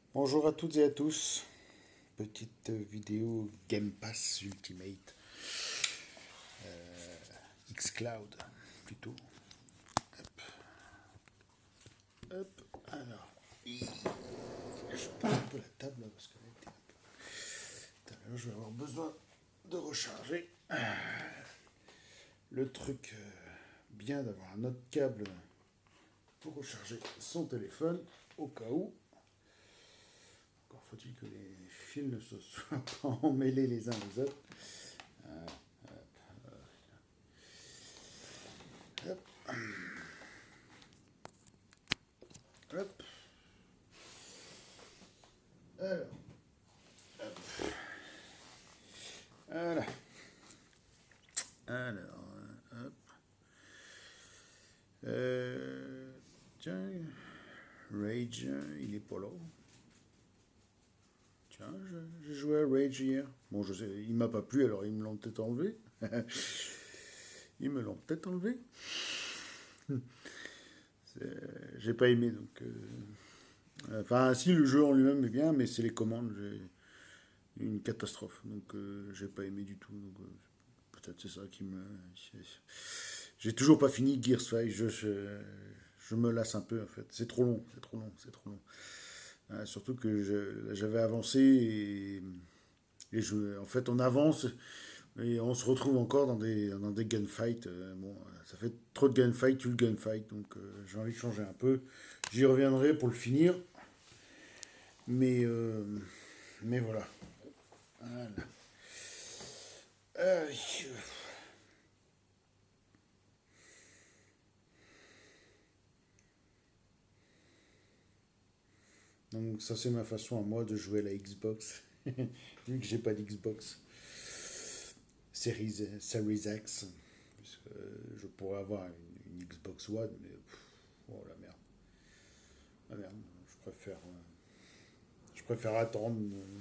Bonjour à toutes et à tous. Petite vidéo Game Pass Ultimate xCloud plutôt. Hop. Alors, je pose un peu la table là, parce que tout à l'heure je vais avoir besoin de recharger. Le truc bien d'avoir un autre câble pour recharger son téléphone au cas où. Encore faut-il que les fils ne se soient pas emmêlés les uns aux autres. Hop, hop. Alors, voilà. Alors, hop. Tiens, Rage, il est pas là. Tiens, j'ai joué à Rage hier. Bon, je sais, il m'a pas plu, alors ils me l'ont peut-être enlevé. Ils me l'ont peut-être enlevé. J'ai pas aimé, donc... Enfin, si, le jeu en lui-même est bien, mais c'est les commandes, j'ai une catastrophe. Donc, j'ai pas aimé du tout. Donc, peut-être c'est ça qui me... J'ai toujours pas fini Gears 5. Je me lasse un peu, en fait. C'est trop long, c'est trop long, c'est trop long. Surtout que j'avais avancé et en fait, on avance et on se retrouve encore dans des gunfights. Bon, ça fait trop de gunfights, tu le gunfight, donc j'ai envie de changer un peu. J'y reviendrai pour le finir, mais, euh, mais voilà. Voilà. Euh, donc ça c'est ma façon à moi de jouer à la Xbox, vu que j'ai pas d'Xbox Series X, puisque je pourrais avoir une Xbox One, mais oh la merde, la merde, je préfère attendre.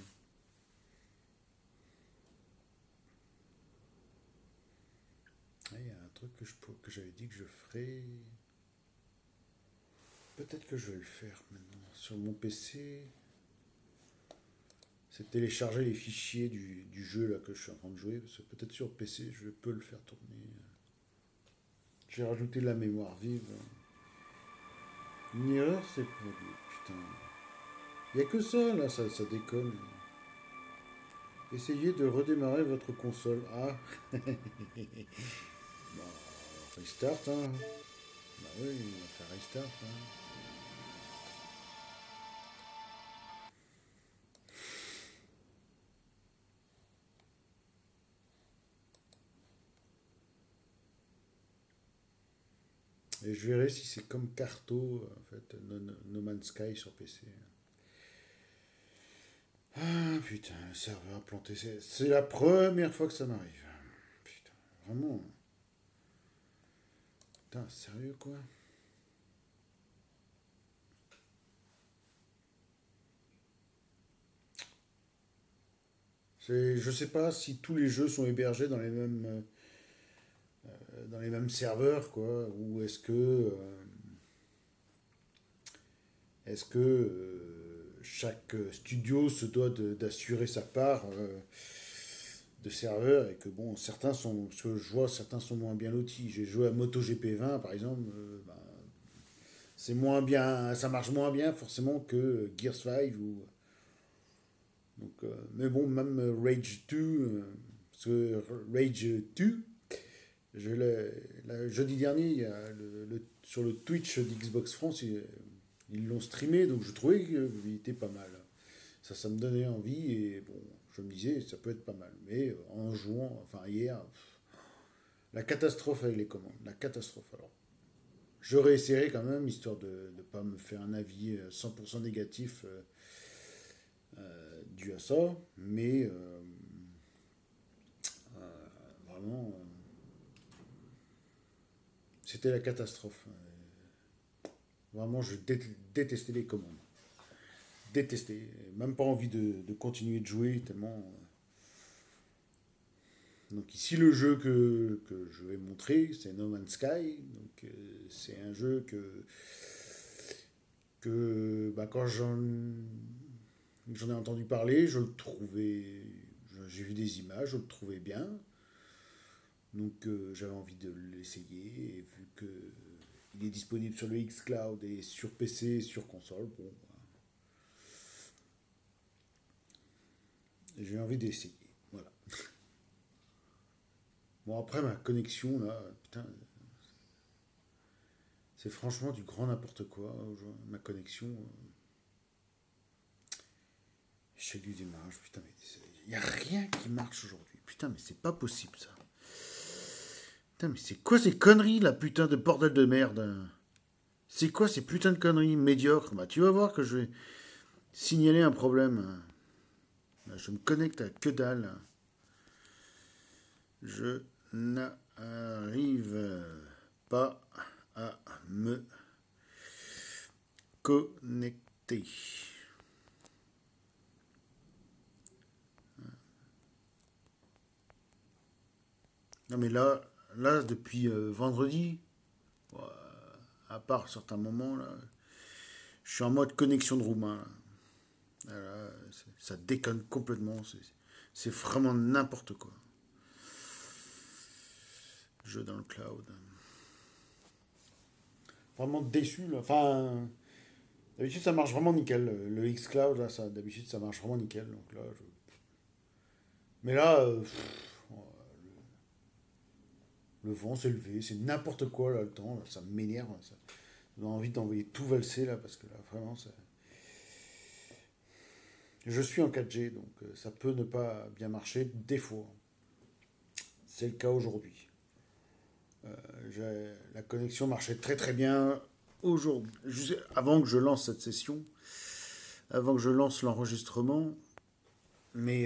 Il y a un truc que j'avais dit que je ferais. Peut-être que je vais le faire maintenant sur mon PC. C'est télécharger les fichiers du jeu là que je suis en train de jouer. Parce que peut-être sur PC je peux le faire tourner. J'ai rajouté de la mémoire vive. Une erreur c'est produit. Putain. Il n'y a que ça là, ça déconne. Essayez de redémarrer votre console. Ah. Bah, restart hein. Bah oui, on va faire restart hein. Et je verrai si c'est comme Carto, en fait, No Man's Sky sur PC. Ah putain, le serveur planté, c'est la première fois que ça m'arrive. Putain, vraiment. Putain, sérieux quoi. Je sais pas si tous les jeux sont hébergés dans les mêmes serveurs, quoi, ou est-ce que chaque studio se doit d'assurer sa part de serveurs et que bon, certains sont, ce que je vois, certains sont moins bien lotis. J'ai joué à MotoGP 20 par exemple, bah, c'est moins bien, ça marche moins bien forcément que Gears 5 ou donc, mais bon, même Rage 2, parce que Rage 2, jeudi dernier, sur le Twitch d'Xbox France, ils l'ont streamé, donc je trouvais qu'il était pas mal. Ça me donnait envie et bon, je me disais ça peut être pas mal. Mais en jouant, enfin hier, la catastrophe avec les commandes, la catastrophe. Alors, j'aurais essayé quand même, histoire de ne pas me faire un avis 100% négatif dû à ça, mais vraiment, c'était la catastrophe. Vraiment, je détestais les commandes. Détesté. Même pas envie de continuer de jouer tellement. Donc ici le jeu que je vais montrer, c'est No Man's Sky. Donc c'est un jeu que bah, quand j'en J'en ai entendu parler, je le trouvais. J'ai vu des images, je le trouvais bien. Donc j'avais envie de l'essayer. Et vu que il est disponible sur le xCloud et sur PC et sur console, bon, j'ai envie d'essayer. Voilà. Bon, après, ma connexion, là, putain, c'est franchement du grand n'importe quoi. Ma connexion, je du démarrage, putain, mais il n'y a rien qui marche aujourd'hui. Putain, mais c'est pas possible ça. Putain, mais c'est quoi ces conneries, là, putain de bordel de merde? C'est quoi ces putains de conneries médiocres? Bah, tu vas voir que je vais signaler un problème. Là, je me connecte à que dalle. Je n'arrive pas à me connecter. Non mais là depuis vendredi, à part certains moments, là, je suis en mode connexion de roumain. Là, ça déconne complètement. C'est vraiment n'importe quoi. Jeu dans le cloud. Vraiment déçu là. Enfin, d'habitude ça marche vraiment nickel. Le xCloud là, d'habitude ça marche vraiment nickel. Donc là, mais là, le vent s'est levé, c'est n'importe quoi là le temps. Là, ça m'énerve. Ça. J'ai envie d'envoyer tout valser là parce que là vraiment ça. Je suis en 4G donc ça peut ne pas bien marcher des fois. C'est le cas aujourd'hui. La connexion marchait très très bien aujourd'hui, avant que je lance cette session, avant que je lance l'enregistrement. Mais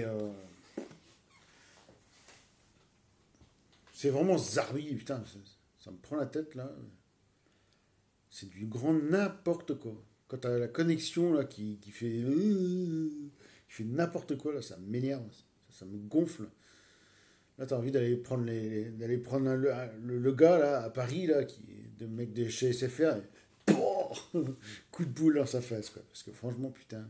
c'est vraiment zarbi, putain, ça me prend la tête là. C'est du grand n'importe quoi. Quand t'as la connexion là qui fait n'importe quoi là, ça m'énerve, ça me gonfle. Là, t'as envie d'aller prendre le gars là à Paris là de mec de chez SFR. Et, coup de boule dans sa face quoi. Parce que franchement putain.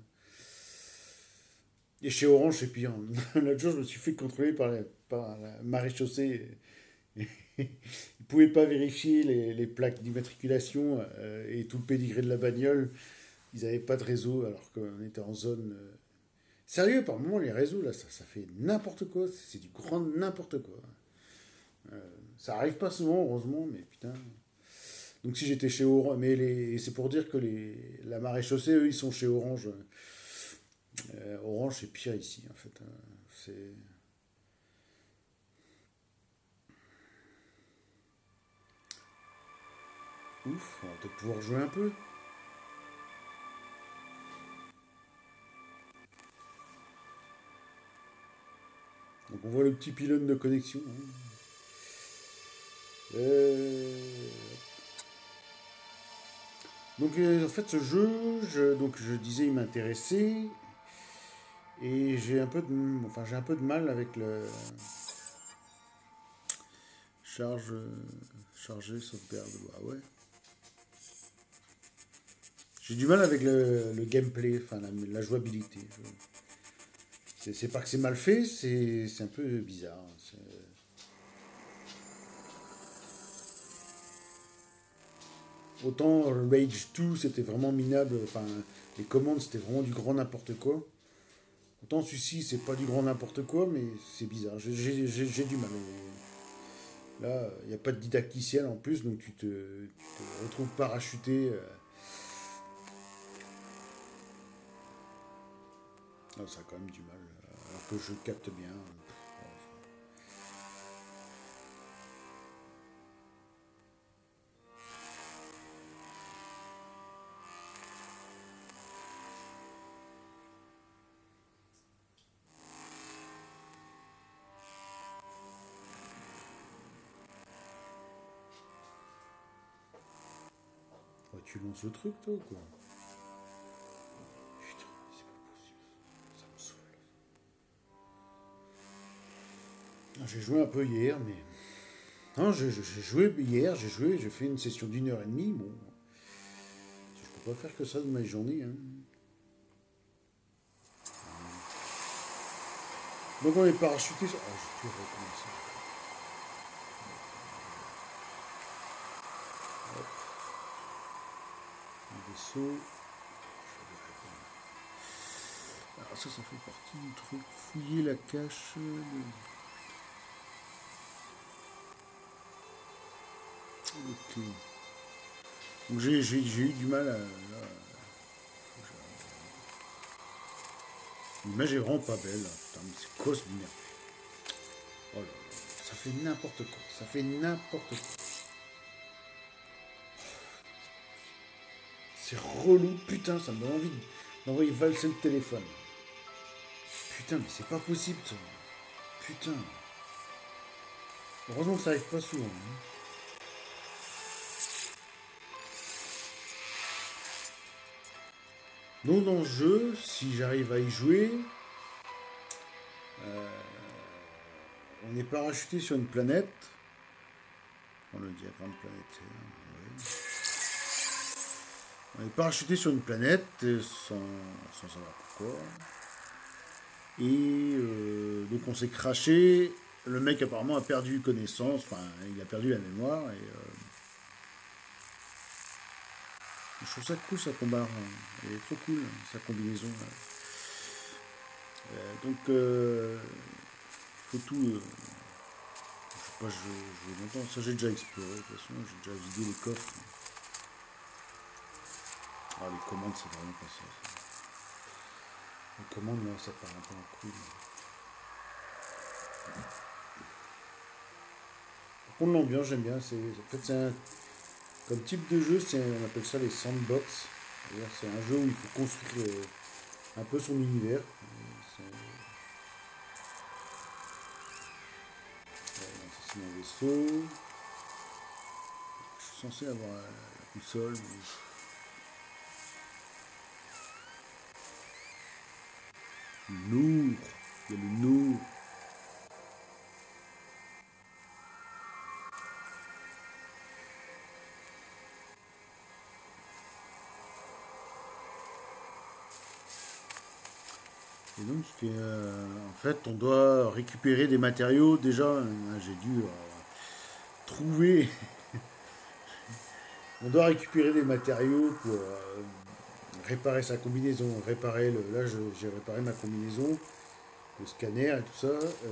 Et chez Orange c'est pire. L'autre jour je me suis fait contrôler par la maréchaussée. Ils ne pouvaient pas vérifier les plaques d'immatriculation et tout le pédigré de la bagnole. Ils n'avaient pas de réseau alors qu'on était en zone. Sérieux, par moment, les réseaux, là, ça fait n'importe quoi. C'est du grand n'importe quoi. Ça arrive pas souvent, heureusement, mais putain. Donc si j'étais chez Orange. C'est pour dire que la maréchaussée, eux, ils sont chez Orange. Orange, c'est pire ici, en fait. C'est. Ouf, on va peut-être pouvoir jouer un peu. Donc on voit le petit pylône de connexion. Donc en fait ce jeu, je disais il m'intéressait et j'ai un peu de mal avec le charge charger sauvegarde. Ah ouais. J'ai du mal avec le gameplay, enfin la jouabilité. C'est pas que c'est mal fait, c'est un peu bizarre. Autant Rage 2 c'était vraiment minable, enfin les commandes c'était vraiment du grand n'importe quoi. Autant celui-ci c'est pas du grand n'importe quoi, mais c'est bizarre, j'ai du mal. Là, il n'y a pas de didacticiel en plus, donc tu te retrouves parachuté. Ah, ça a quand même du mal, alors que je capte bien. Oh, tu lances le truc toi ou quoi? Putain, c'est pas possible. Ça me saoule. Ah, j'ai joué un peu hier, mais. Non, j'ai joué hier, j'ai fait une session d'1 heure et demie. Bon, je peux pas faire que ça de ma journée. Hein. Donc on est parachuté sur... Ah, j'ai pu recommencer. Hop, un vaisseau. Alors ça fait partie du truc. Fouiller la cache. Ok. Donc j'ai eu du mal à... L'image est vraiment pas belle. Putain, mais c'est quoi ce merde? Oh là là, ça fait n'importe quoi. Ça fait n'importe quoi. C'est relou, putain, ça me donne envie d'envoyer valser le téléphone. Putain, mais c'est pas possible ça. Putain. Heureusement que ça arrive pas souvent. Hein. Donc dans le jeu, si j'arrive à y jouer, on est parachuté sur une planète. On le diagramme planétaire. Ouais. On est parachuté sur une planète sans savoir pourquoi. Et donc on s'est craché. Le mec apparemment a perdu connaissance, enfin il a perdu la mémoire. Et je trouve ça cool sa combat. Hein. Elle est trop cool sa combinaison. Donc faut tout. Je sais pas, je vais longtemps. Ça j'ai déjà exploré. De toute façon j'ai déjà vidé les coffres. Ah les commandes c'est vraiment pas ça. Les commandes là ça part un peu en couille. Par contre l'ambiance j'aime bien. En fait c'est un comme type de jeu, on appelle ça les sandbox. C'est un jeu où il faut construire un peu son univers. C'est mon vaisseau. Je suis censé avoir la console. Lourd. Il y a le lourd. Et donc, en fait, on doit récupérer des matériaux. Déjà, j'ai dû trouver. On doit récupérer des matériaux pour réparer sa combinaison. Là, j'ai réparé ma combinaison, le scanner et tout ça.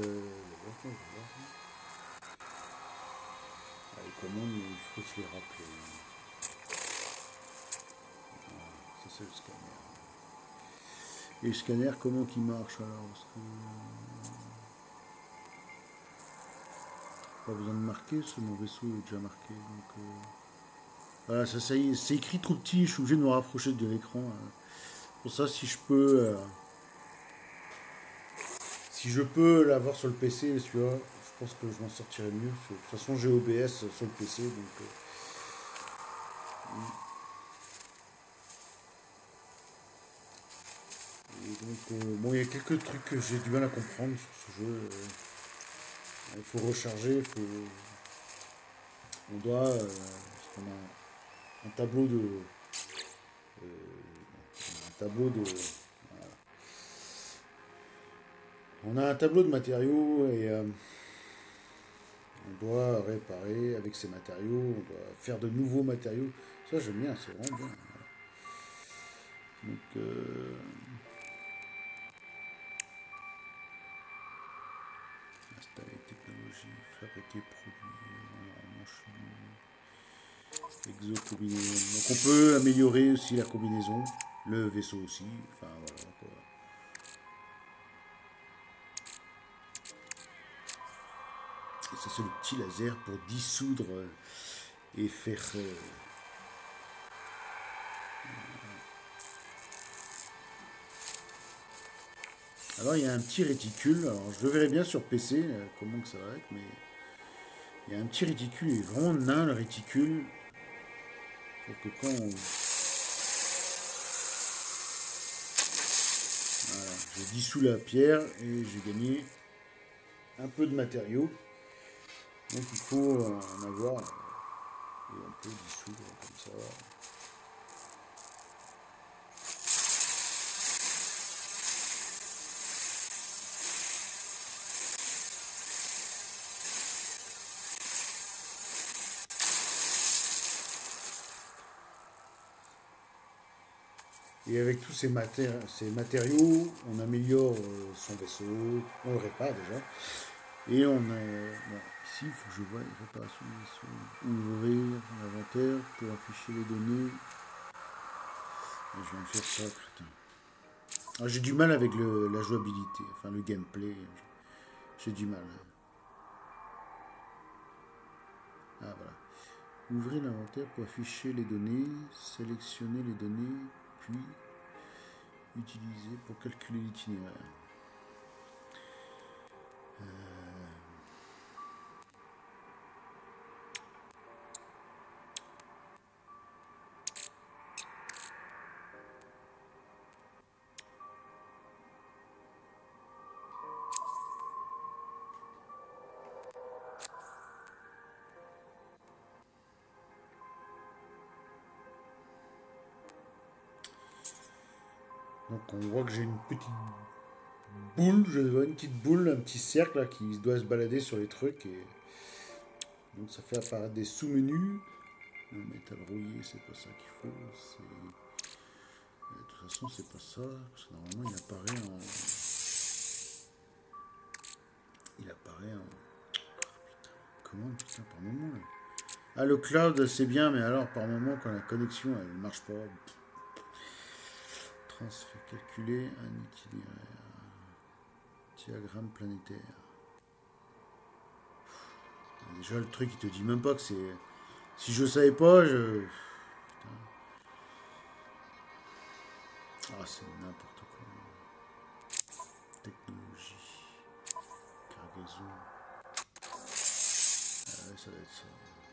Les commandes, il faut se les rappeler. Ça, c'est le scanner. Et le scanner, comment qu'il marche alors? Parce que... Pas besoin de marquer, mon vaisseau est déjà marqué. Donc, voilà, ça y est, c'est écrit trop petit, je suis obligé de me rapprocher de l'écran. Pour ça, si je peux l'avoir sur le PC, celui-là, je pense que je m'en sortirai mieux. De toute façon, j'ai OBS sur le PC, donc... Et donc, bon, il y a quelques trucs que j'ai du mal à comprendre sur ce jeu. Il faut recharger, on doit... on a un tableau de... On a un tableau de matériaux et on doit réparer avec ces matériaux, on doit faire de nouveaux matériaux. Ça j'aime bien, c'est vraiment bien. Donc installer technologie, fabriquer produits, exo-combinaison. Donc on peut améliorer aussi la combinaison, le vaisseau aussi. Enfin voilà quoi. Et ça c'est le petit laser pour dissoudre et faire... Alors il y a un petit réticule, alors je le verrai bien sur PC, comment que ça va être, mais il y a un petit réticule, il est vraiment nain le réticule, pour que quand on... Voilà, je dissous la pierre et j'ai gagné un peu de matériaux, donc il faut en avoir, et on peut dissoudre comme ça. Et avec tous ces matériaux, on améliore son vaisseau, on le répare déjà. Et on a. Bon, ici, il faut que je vois les réparations du vaisseau. Ouvrir l'inventaire pour afficher les données. Je vais me faire ça, putain. Ah, j'ai du mal avec la jouabilité, enfin le gameplay. J'ai du mal. Ah voilà. Ouvrez l'inventaire pour afficher les données, sélectionner les données, puis utiliser pour calculer l'itinéraire. Donc on voit que j'ai une petite boule, je vois une petite boule, un petit cercle là, qui doit se balader sur les trucs. Et donc ça fait apparaître des sous-menus. Le métal rouillé, c'est pas ça qu'il faut. De toute façon, c'est pas ça. Parce que normalement, il apparaît en. Il apparaît en. Comment, putain, par moment là. Ah, le cloud, c'est bien, mais alors par moment, quand la connexion elle marche pas. Transfert calculé, un itinéraire. Diagramme planétaire. Déjà, le truc, il te dit même pas que c'est. Si je savais pas, je. Putain. Ah, c'est n'importe quoi. Technologie. Cargaison. Ah ouais, ça doit être ça.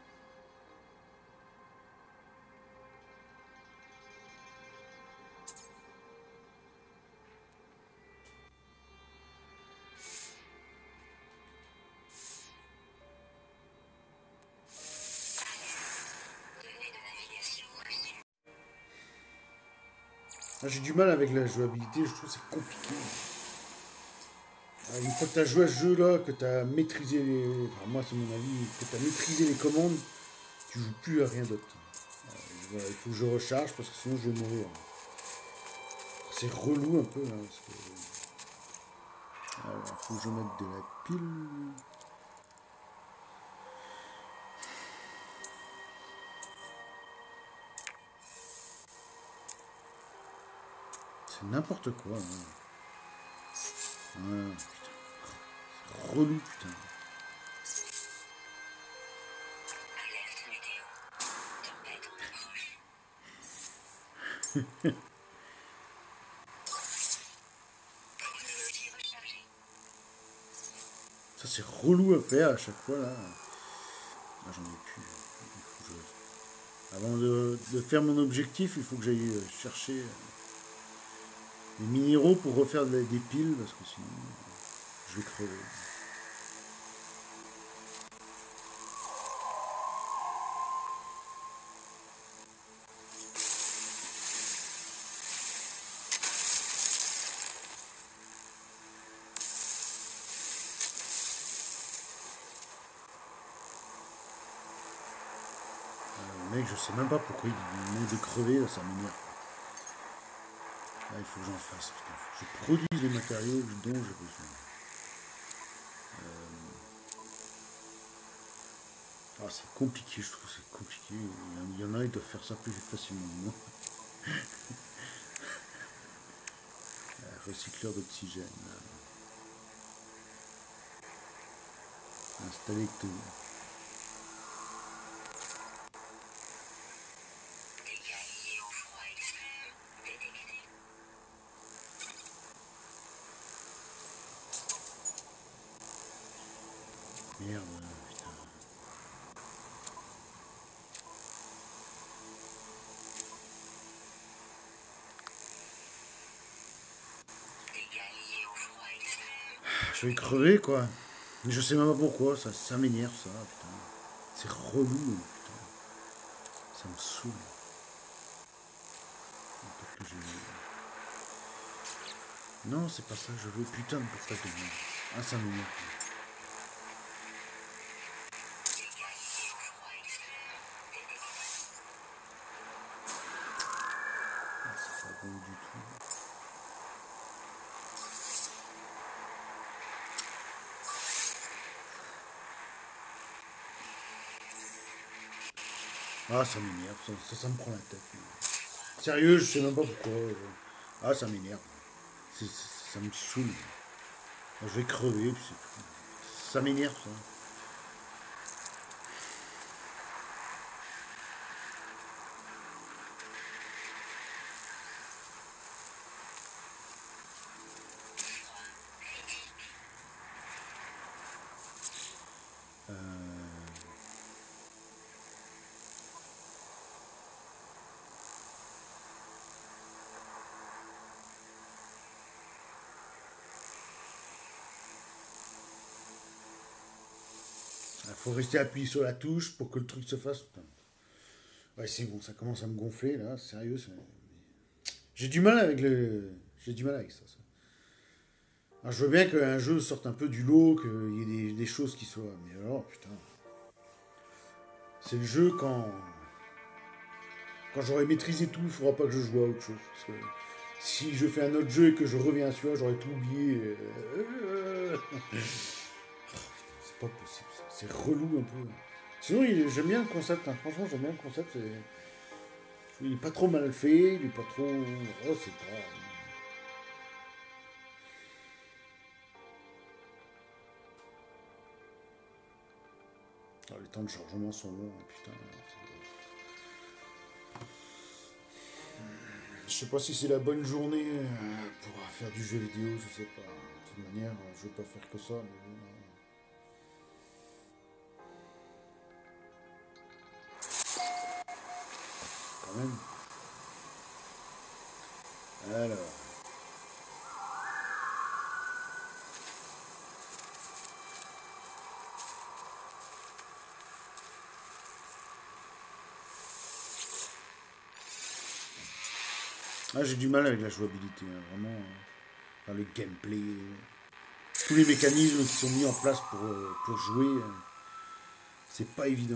Ah, j'ai du mal avec la jouabilité, je trouve que c'est compliqué. Ah, une fois que tu as joué à ce jeu-là, que tu as maîtrisé les. Enfin, moi, c'est mon avis, que tu as maîtrisé les commandes, tu joues plus à rien d'autre. Voilà, il faut que je recharge parce que sinon je vais mourir. C'est relou un peu là. Parce que... Alors, il faut que je mette de la pile. C'est n'importe quoi. Hein. Voilà, putain. C'est relou, putain. Ça, c'est relou à faire à chaque fois là. Ah, j'en ai plus. Il faut que Avant de faire mon objectif, il faut que j'aille chercher des minéraux pour refaire des piles parce que sinon je vais crever. Mec, je sais même pas pourquoi il manque de crever, là, ça m'énerve. Là, il faut que j'en fasse, putain. Faut que je produise les matériaux dont j'ai besoin. Ah, c'est compliqué, je trouve, c'est compliqué. Il y en a, ils doivent faire ça plus facilement que moi. Recycleur d'oxygène. Installer tout. Merde, putain. Je vais crever, quoi. Je sais même pas pourquoi, ça m'énerve, ça, putain. C'est relou, putain. Ça me saoule. Peut-être que Non, c'est pas ça que je veux. Putain de portage de merde. Ah, ça m'énerve. Ah, c'est pas rond du tout. Ah, ça m'énerve, ça me prend la tête. Sérieux, je sais même pas pourquoi. Ah, ça m'énerve. Ça me saoule. Je vais crever, puis c'est tout. Ça m'énerve, ça. Il faut rester appuyé sur la touche pour que le truc se fasse. Ouais, c'est bon, ça commence à me gonfler, là. Sérieux, j'ai du mal avec le... J'ai du mal avec ça. Alors, je veux bien qu'un jeu sorte un peu du lot, qu'il y ait des choses qui soient... Mais alors, putain... C'est le jeu quand... Quand j'aurai maîtrisé tout, il faudra pas que je joue à autre chose. Parce que si je fais un autre jeu et que je reviens à celui-là, j'aurais tout oublié. C'est pas possible, ça. C'est relou un peu. Sinon, j'aime bien le concept. Hein. Franchement, j'aime bien le concept. Il est pas trop mal fait, il est pas trop... Oh, c'est pas... Ah, les temps de chargement sont longs, hein, putain. Je sais pas si c'est la bonne journée pour faire du jeu vidéo, je sais pas. De toute manière, je veux pas faire que ça, mais bon, quand même. Alors. Ah, j'ai du mal avec la jouabilité, hein, vraiment. Enfin, le gameplay. Tous les mécanismes qui sont mis en place pour jouer, c'est pas évident.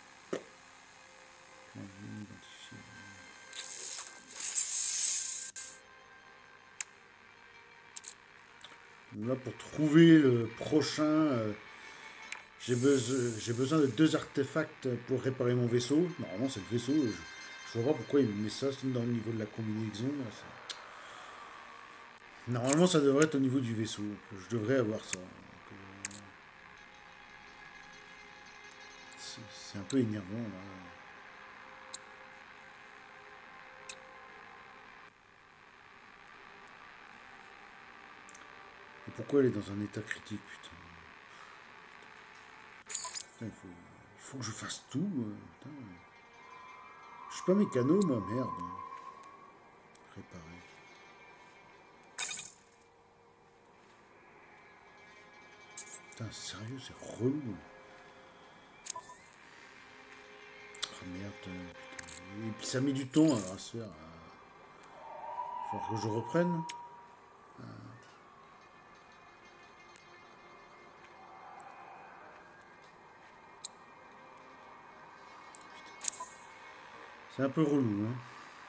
Là, pour trouver le prochain, j'ai besoin de deux artefacts pour réparer mon vaisseau. Normalement, c'est le vaisseau. Je vois pas pourquoi il me met ça dans le niveau de la combinaison. Là, normalement, ça devrait être au niveau du vaisseau. Je devrais avoir ça. C'est un peu énervant là. Et pourquoi elle est dans un état critique, putain. Putain, il faut que je fasse tout. Putain. Je suis pas mécano, moi, merde. Réparer. Putain, sérieux, c'est relou. Oh merde, putain. Et puis ça met du temps alors à se faire. Faut que je reprenne. C'est un peu relou, hein.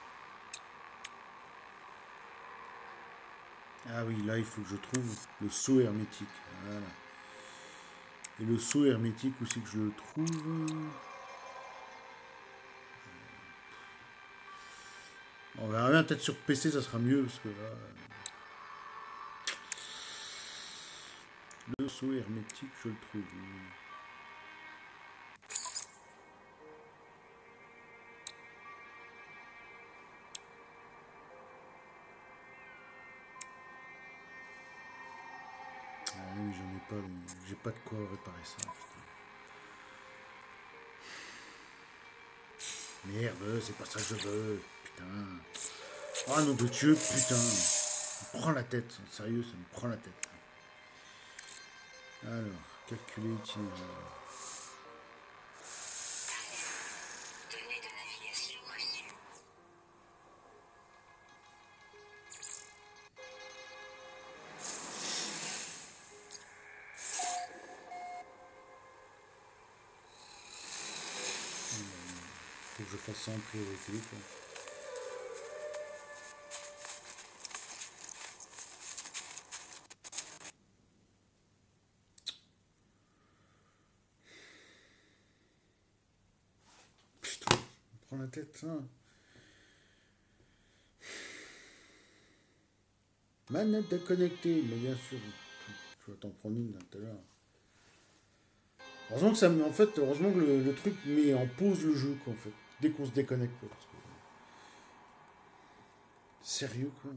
Ah oui, là, il faut que je trouve le seau hermétique. Voilà. Et le seau hermétique, où c'est que je le trouve? On verra bien, peut-être sur PC, ça sera mieux, parce que là... Le seau hermétique, je le trouve. Ah oui, j'en ai pas, j'ai pas de quoi réparer ça. Putain. Merde, c'est pas ça que je veux. Putain. Ah nom de Dieu, putain. Ça me prend la tête. Sérieux, ça me prend la tête. Alors, calculer itinéraire. Faut que je fasse ça en priorité, quoi. prend la tête, hein. Manette déconnectée, mais bien sûr, tu vas t'en prendre une là, tout à l'heure. Heureusement que en fait, heureusement que le truc met en pause le jeu, quoi, en fait. Dès qu'on se déconnecte, quoi. Sérieux, quoi.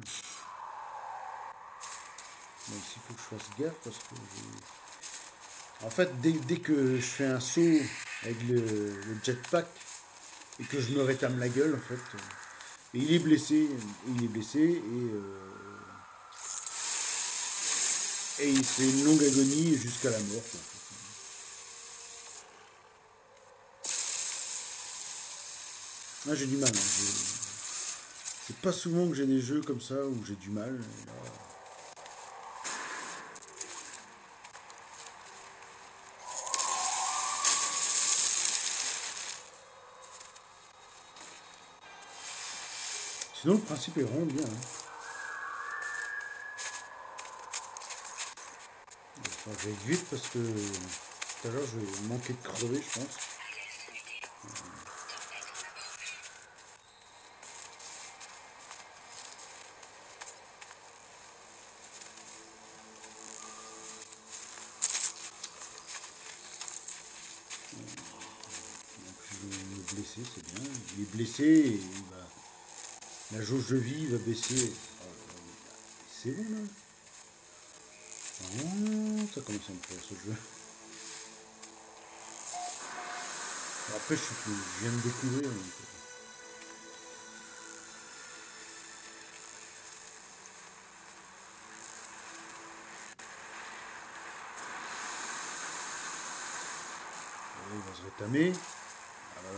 Bon, ici, il faut que je fasse gaffe parce que en fait, dès que je fais un saut avec le jetpack et que je me rétame la gueule, en fait, et il est blessé et il fait une longue agonie jusqu'à la mort, quoi. Là, j'ai du mal, hein. C'est pas souvent que j'ai des jeux comme ça où j'ai du mal. Sinon, le principe est vraiment bien, hein. Enfin, je vais vite parce que tout à l'heure, je vais manquer de crever, je pense. Donc, je vais me blesser, c'est bien. Il est blessé et la jauge de vie va baisser. C'est bon, là. Oh, ça commence à me plaire, ce jeu. Après, je viens de découvrir. Donc, il va se rétamer. Ah, voilà.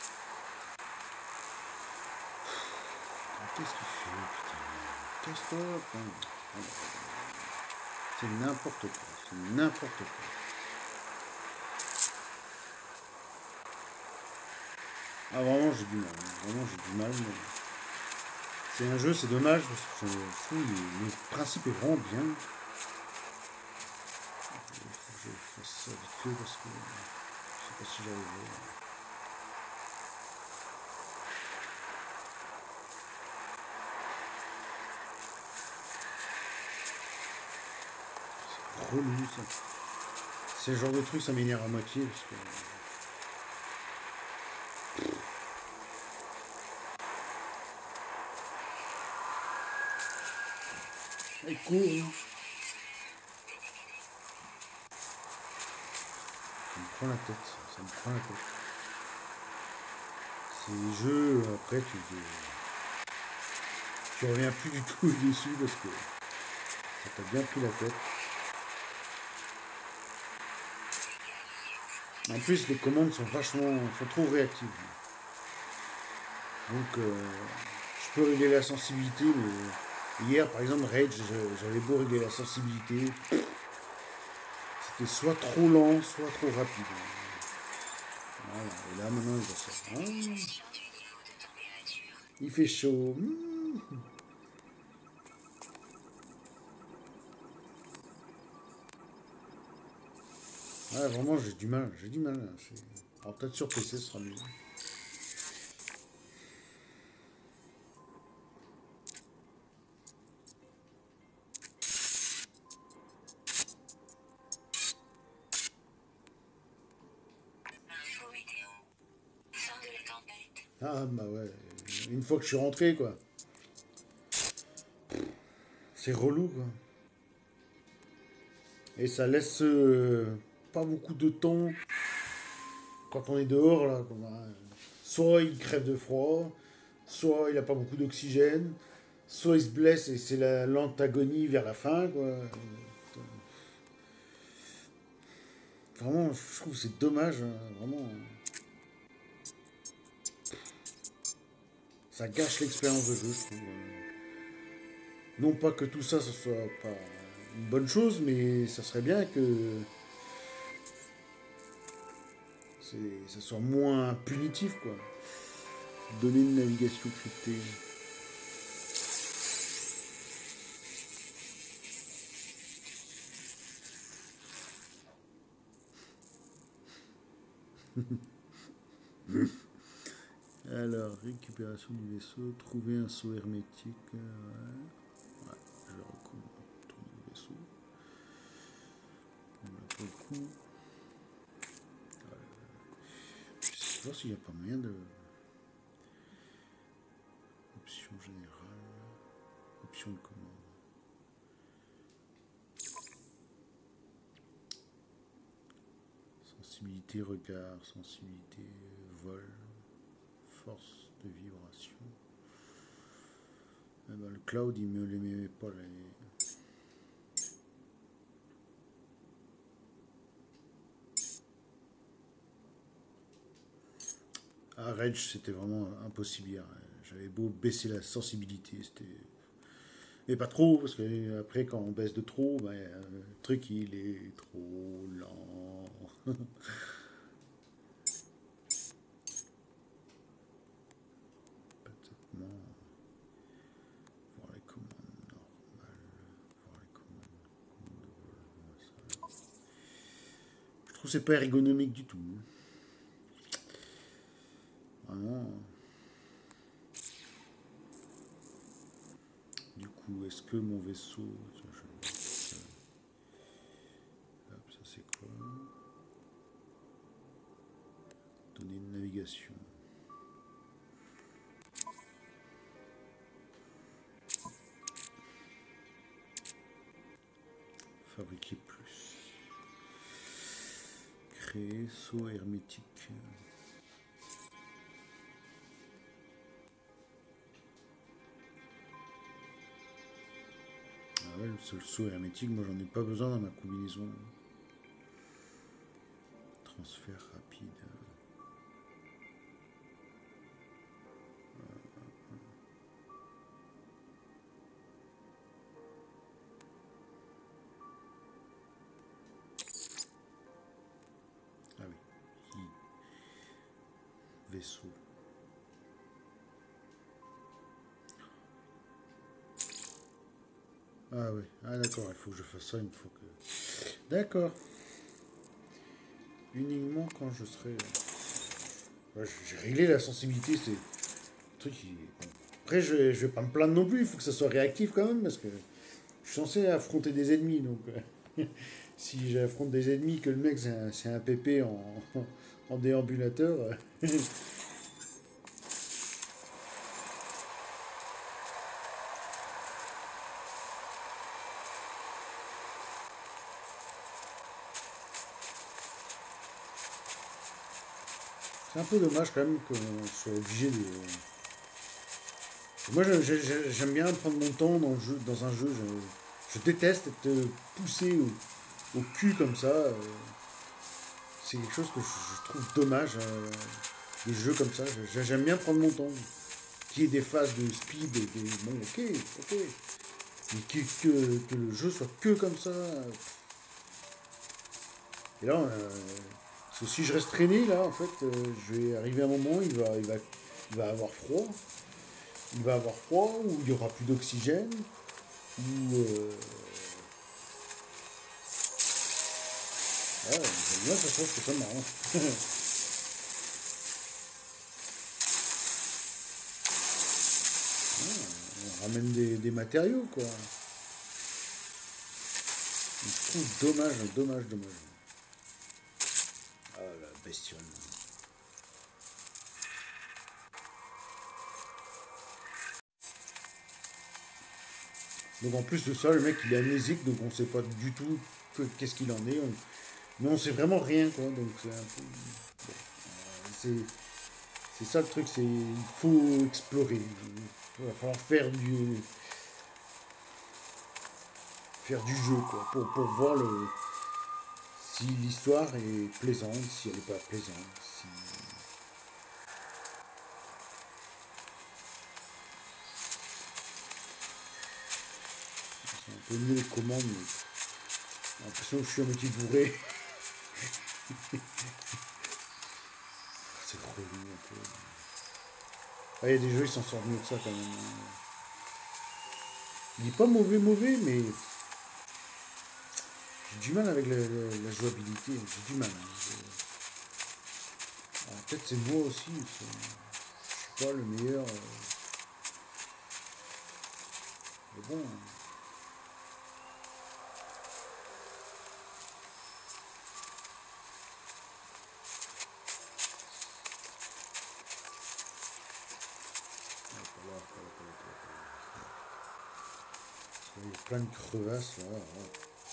Qu'est-ce qu'il fait, putain? Casse-toi, putain. C'est n'importe quoi. C'est n'importe quoi. Ah, vraiment, j'ai du mal, hein. Vraiment, j'ai du mal. C'est un jeu, c'est dommage parce que je trouve le principe est vraiment bien. Il faut que je fasse ça vite fait parce que je sais pas si j'arrive. Relou ça. C'est le genre de truc, ça m'énerve à moitié parce que. Il court, hein. Ça me prend la tête, ça me prend la tête. Ces jeux, après, tu reviens plus du tout dessus parce que ça t'a bien pris la tête. En plus, les commandes sont trop réactives. Donc, je peux régler la sensibilité, mais hier, par exemple, Rage, j'avais beau régler la sensibilité, c'était soit trop lent, soit trop rapide. Voilà. Et là, maintenant, il va ça. Ah, il fait chaud. Ouais, vraiment, j'ai du mal, hein. Alors, peut-être sur PC, ce sera mieux. Ah, bah ouais. Une fois que je suis rentré, quoi. C'est relou, quoi. Et ça laisse pas beaucoup de temps quand on est dehors, là. Soit il crève de froid, soit il a pas beaucoup d'oxygène, soit il se blesse et c'est la lente agonie vers la fin, quoi. Vraiment, je trouve que c'est dommage, hein, vraiment. Ça gâche l'expérience de jeu, je trouve. Non pas que tout ça, ce soit pas une bonne chose, mais ça serait bien que ça soit moins punitif, quoi. Donner une navigation cryptée. Alors, récupération du vaisseau, trouver un seau hermétique. Ouais, je recommande tourner le vaisseau. On l'a pour le coup. Je sais pas s'il n'y a pas moyen de. Option générale. Option de commande. Sensibilité, regard, sensibilité, vol, force de vibration. Eh ben, le cloud, il me les met pas les. Ah, Rage, c'était vraiment impossible hier. J'avais beau baisser la sensibilité, c'était. Mais pas trop, parce que après, quand on baisse de trop, ben, le truc il est trop lent. Parfaitement. Voir les commandes normales. Voir les commandes. Commande de vol. Ça. Je trouve que c'est pas ergonomique du tout. Vraiment. Du coup, est-ce que mon vaisseau. Tiens, hop, ça c'est quoi? Données de navigation. Fabriquer plus. Créer saut hermétique. Ah ouais, le seul saut hermétique, moi j'en ai pas besoin dans ma combinaison. Transfert rapide. Ah oui. Vaisseau. Ah oui. Ah d'accord, il faut que je fasse ça, il me faut que. D'accord. Uniquement quand je serai. Ouais, j'ai réglé la sensibilité, c'est. Le truc qui. Bon. Après, je vais pas me plaindre non plus, il faut que ça soit réactif quand même, parce que je suis censé affronter des ennemis, donc. Si j'affronte des ennemis, que le mec c'est un pépé en déambulateur. C'est un peu dommage quand même qu'on soit obligé de. Moi j'aime bien prendre mon temps dans un jeu. Je déteste être poussé au cul comme ça. C'est quelque chose que je trouve dommage. Des jeux comme ça. J'aime bien prendre mon temps. Qu'il y ait des phases de speed et des. Bon, ok. Mais que le jeu soit que comme ça. Et là, parce que si je reste traîné, là, en fait, je vais arriver à un moment, il va avoir froid. Il va avoir froid, ou il n'y aura plus d'oxygène, ou. Ouais, j'aime bien, ça se trouve que ça marrant. On ramène des matériaux, quoi. Je trouve dommage. Ah, la bestiole. Donc en plus de ça, le mec il est amnésique, donc on sait pas du tout qu'est-ce qu'il en est. Mais on sait vraiment rien, quoi. Donc c'est un peu. C'est ça le truc, c'est. Il faut explorer. Il va falloir faire du jeu, quoi. Pour voir si l'histoire est plaisante, si elle n'est pas plaisante. Si... C'est un peu mieux les commandes, mais j'ai l'impression que je suis à moitié bourré. C'est relou un peu. Ah, il y a des jeux qui s'en sortent mieux que ça quand même. Il n'est pas mauvais, mais j'ai du mal avec la jouabilité. J'ai du mal. Peut-être c'est moi aussi. suis pas le meilleur. Mais bon. Il y a plein de crevasses là. Oh,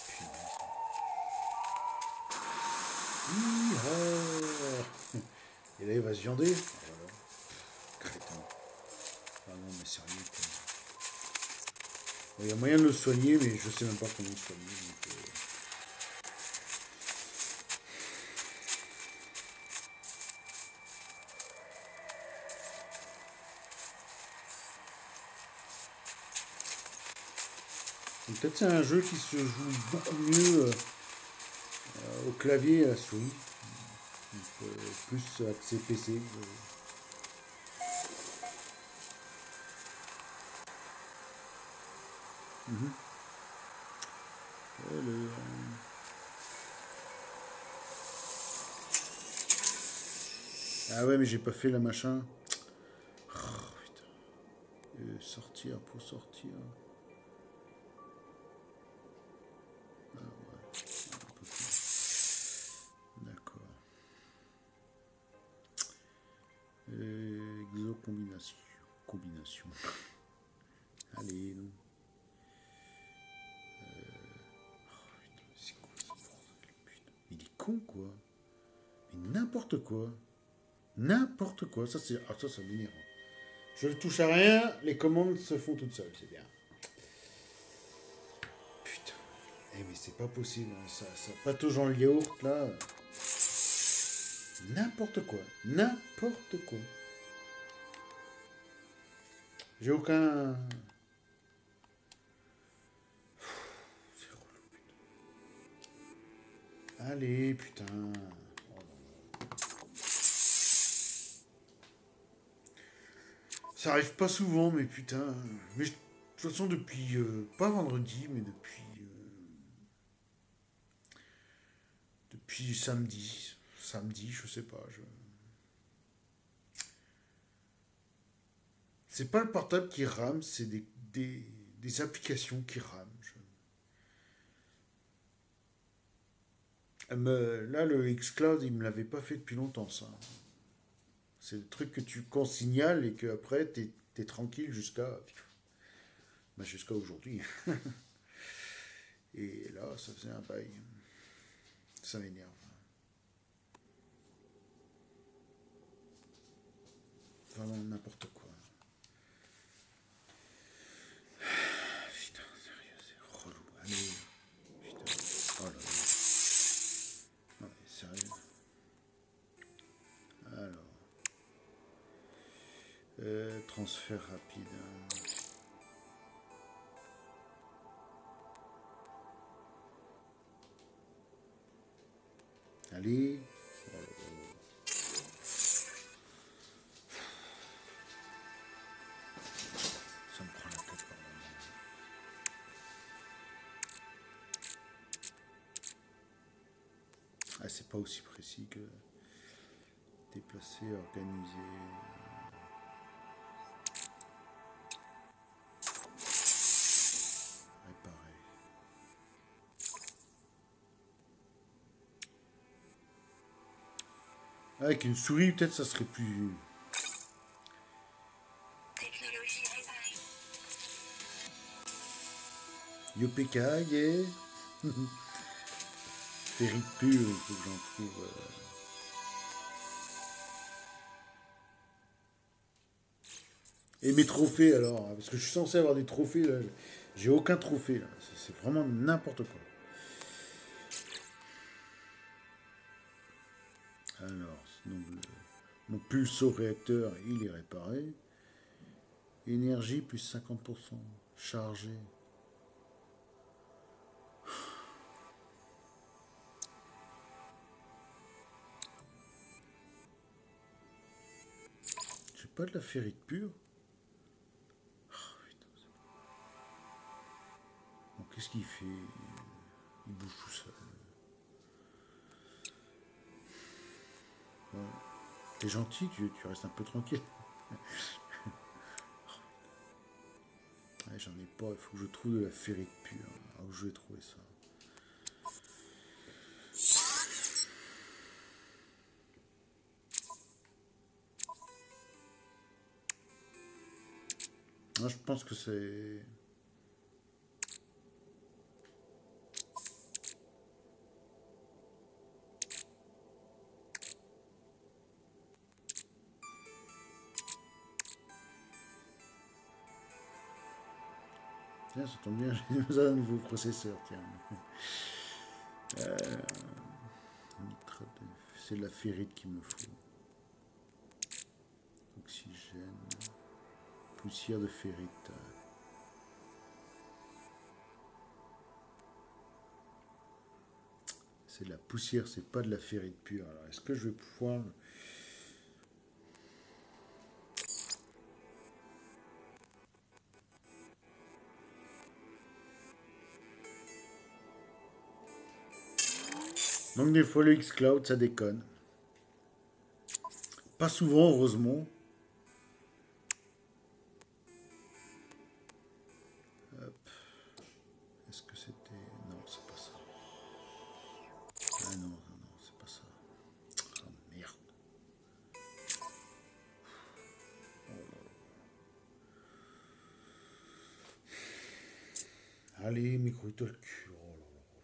et là il va se viander. Voilà. Crétin. Ah non mais sérieux. Il y a moyen de le soigner mais je sais même pas comment le soigner. Peut-être c'est un jeu qui se joue beaucoup mieux au clavier et à la souris. Donc, plus accès PC. Mhm. Ah ouais mais j'ai pas fait la machin. Oh, putain. Sortir pour sortir. D'accord. Exo combination. Combination. Allez, non. C'est quoi ce bordel, putain. Il est con quoi. Mais n'importe quoi. N'importe quoi. Ça c'est. Ah ça m'énerve. Je ne touche à rien, les commandes se font toutes seules, c'est bien. Putain. Eh mais c'est pas possible, hein. Ça patauge en yaourt là. N'importe quoi. N'importe quoi. J'ai aucun. C'est relou, putain. Allez, putain. Ça arrive pas souvent, mais putain. Mais de toute façon, depuis. Pas vendredi, mais depuis samedi. Samedi, je sais pas. C'est pas le portable qui rame, c'est des applications qui rament. Là, le xCloud, il me l'avait pas fait depuis longtemps, ça. C'est le truc que tu consignales et que après t'es tranquille jusqu'à aujourd'hui. Et là, ça faisait un bail. Ça m'énerve. Vraiment n'importe quoi. Putain, sérieux, c'est relou. Allez. Putain. Oh là là. Non, mais sérieux. Alors. Transfert rapide. Allez. Oh là là. Ça me prend la tête par moment. Ah, c'est pas aussi précis que déplacer, organiser. Réparer. Avec une souris, peut-être ça serait plus. Technologie réparée. YoPK, yeah. Ferrite pure, il faut que j'en trouve. Et mes trophées alors, hein, parce que je suis censé avoir des trophées là. J'ai aucun trophée là. C'est vraiment n'importe quoi. Alors, donc, mon pulso-réacteur, il est réparé. Énergie plus 50%. Chargé. J'ai pas de la ferrite pure. Oh, putain, bon, qu'est-ce qu'il fait? Il bouge tout seul. Ouais. T'es gentil, tu restes un peu tranquille. Ouais, j'en ai pas, il faut que je trouve de la ferrite pure. Ah, où je vais trouver ça? Ah, je pense que c'est... Tiens, ça tombe bien, j'ai besoin d'un nouveau processeur, tiens. Euh, c'est de la ferrite qu'il me faut. Oxygène, poussière de ferrite. C'est de la poussière, c'est pas de la ferrite pure. Alors, est-ce que je vais pouvoir... Donc des fois le xCloud, ça déconne. Pas souvent, heureusement. Hop. Est-ce que c'était... Non, c'est pas ça. Ah non, non, non, c'est pas ça. Ah merde. Allez, micro-toi le cul. Oh là là.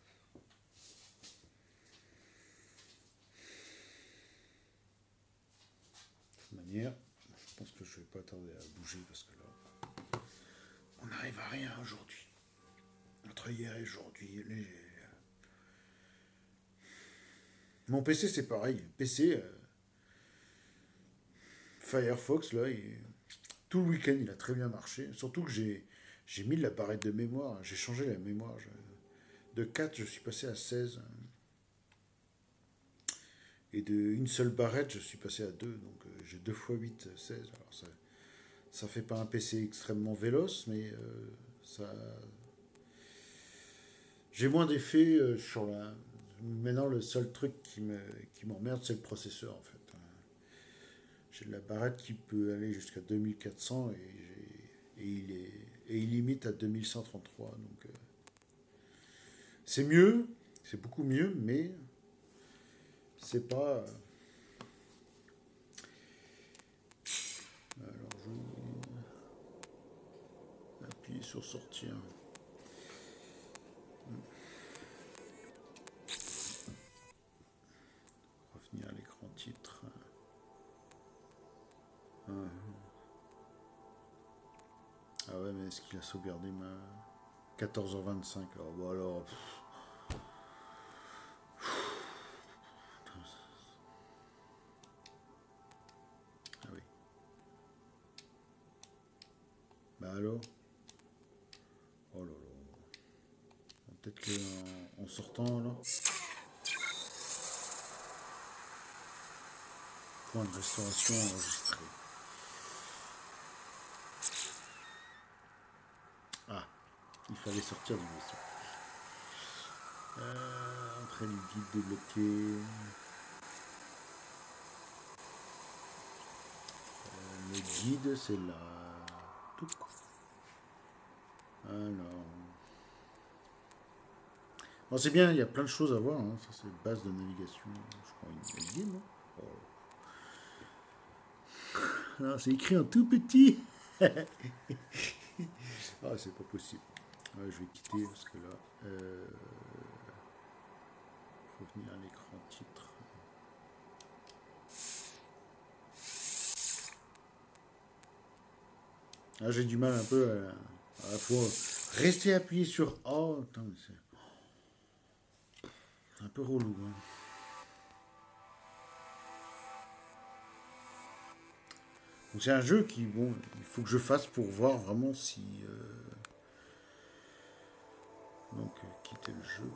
De toute manière, je pense que je vais pas tarder à bouger parce que là, on n'arrive à rien aujourd'hui. Entre hier et aujourd'hui, mon PC c'est pareil. PC, Firefox, là, tout le week-end il a très bien marché. Surtout que j'ai mis de la barrette de mémoire. J'ai changé la mémoire. De 4, je suis passé à 16. Et de une seule barrette, je suis passé à 2. Donc j'ai 2 fois 8, 16. Alors ça fait pas un PC extrêmement véloce, mais ça, j'ai moins d'effets sur la. Maintenant, le seul truc qui m'emmerde, c'est le processeur en fait. J'ai de la barrette qui peut aller jusqu'à 2400 et il limite à 2133. Donc c'est mieux, c'est beaucoup mieux, mais c'est pas. Alors je vais appuyer sur sortir. Revenir à l'écran titre. Ah ouais, mais est-ce qu'il a sauvegardé ma 14h25? Alors, bon alors. Ah oui. Bah alors. Oh là là. Peut-être qu'en sortant là. Point de restauration enregistré. Ah, il fallait sortir du vaisseau. Entrée du guide débloqué. Le guide, c'est là. Tout. Alors. Bon, c'est bien, il y a plein de choses à voir. Hein. Ça, c'est base de navigation. Je crois une guide, non? Alors, c'est écrit en tout petit. Ah, c'est pas possible. Ouais, je vais quitter parce que là, revenir à l'écran titre. Ah, j'ai du mal un peu à la fois rester appuyé sur A. Attends, c'est un peu relou. Hein. Donc c'est un jeu qui, bon, il faut que je fasse pour voir vraiment si. Donc, quitter le jeu.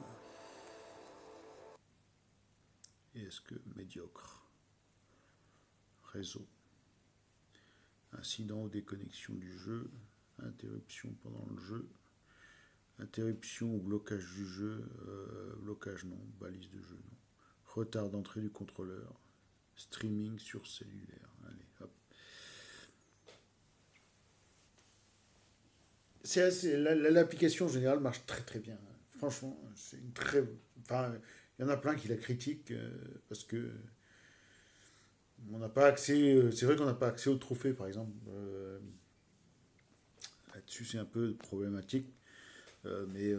Et est-ce que médiocre? Réseau. Incident ou déconnexion du jeu. Interruption pendant le jeu. Interruption ou blocage du jeu. Blocage non. Balise de jeu non. Retard d'entrée du contrôleur. Streaming sur cellulaire. Allez, hop. L'application en général marche très très bien. Franchement, c'est une très. Enfin, il y en a plein qui la critiquent parce que on n'a pas accès. C'est vrai qu'on n'a pas accès aux trophées, par exemple. Là-dessus, c'est un peu problématique. Mais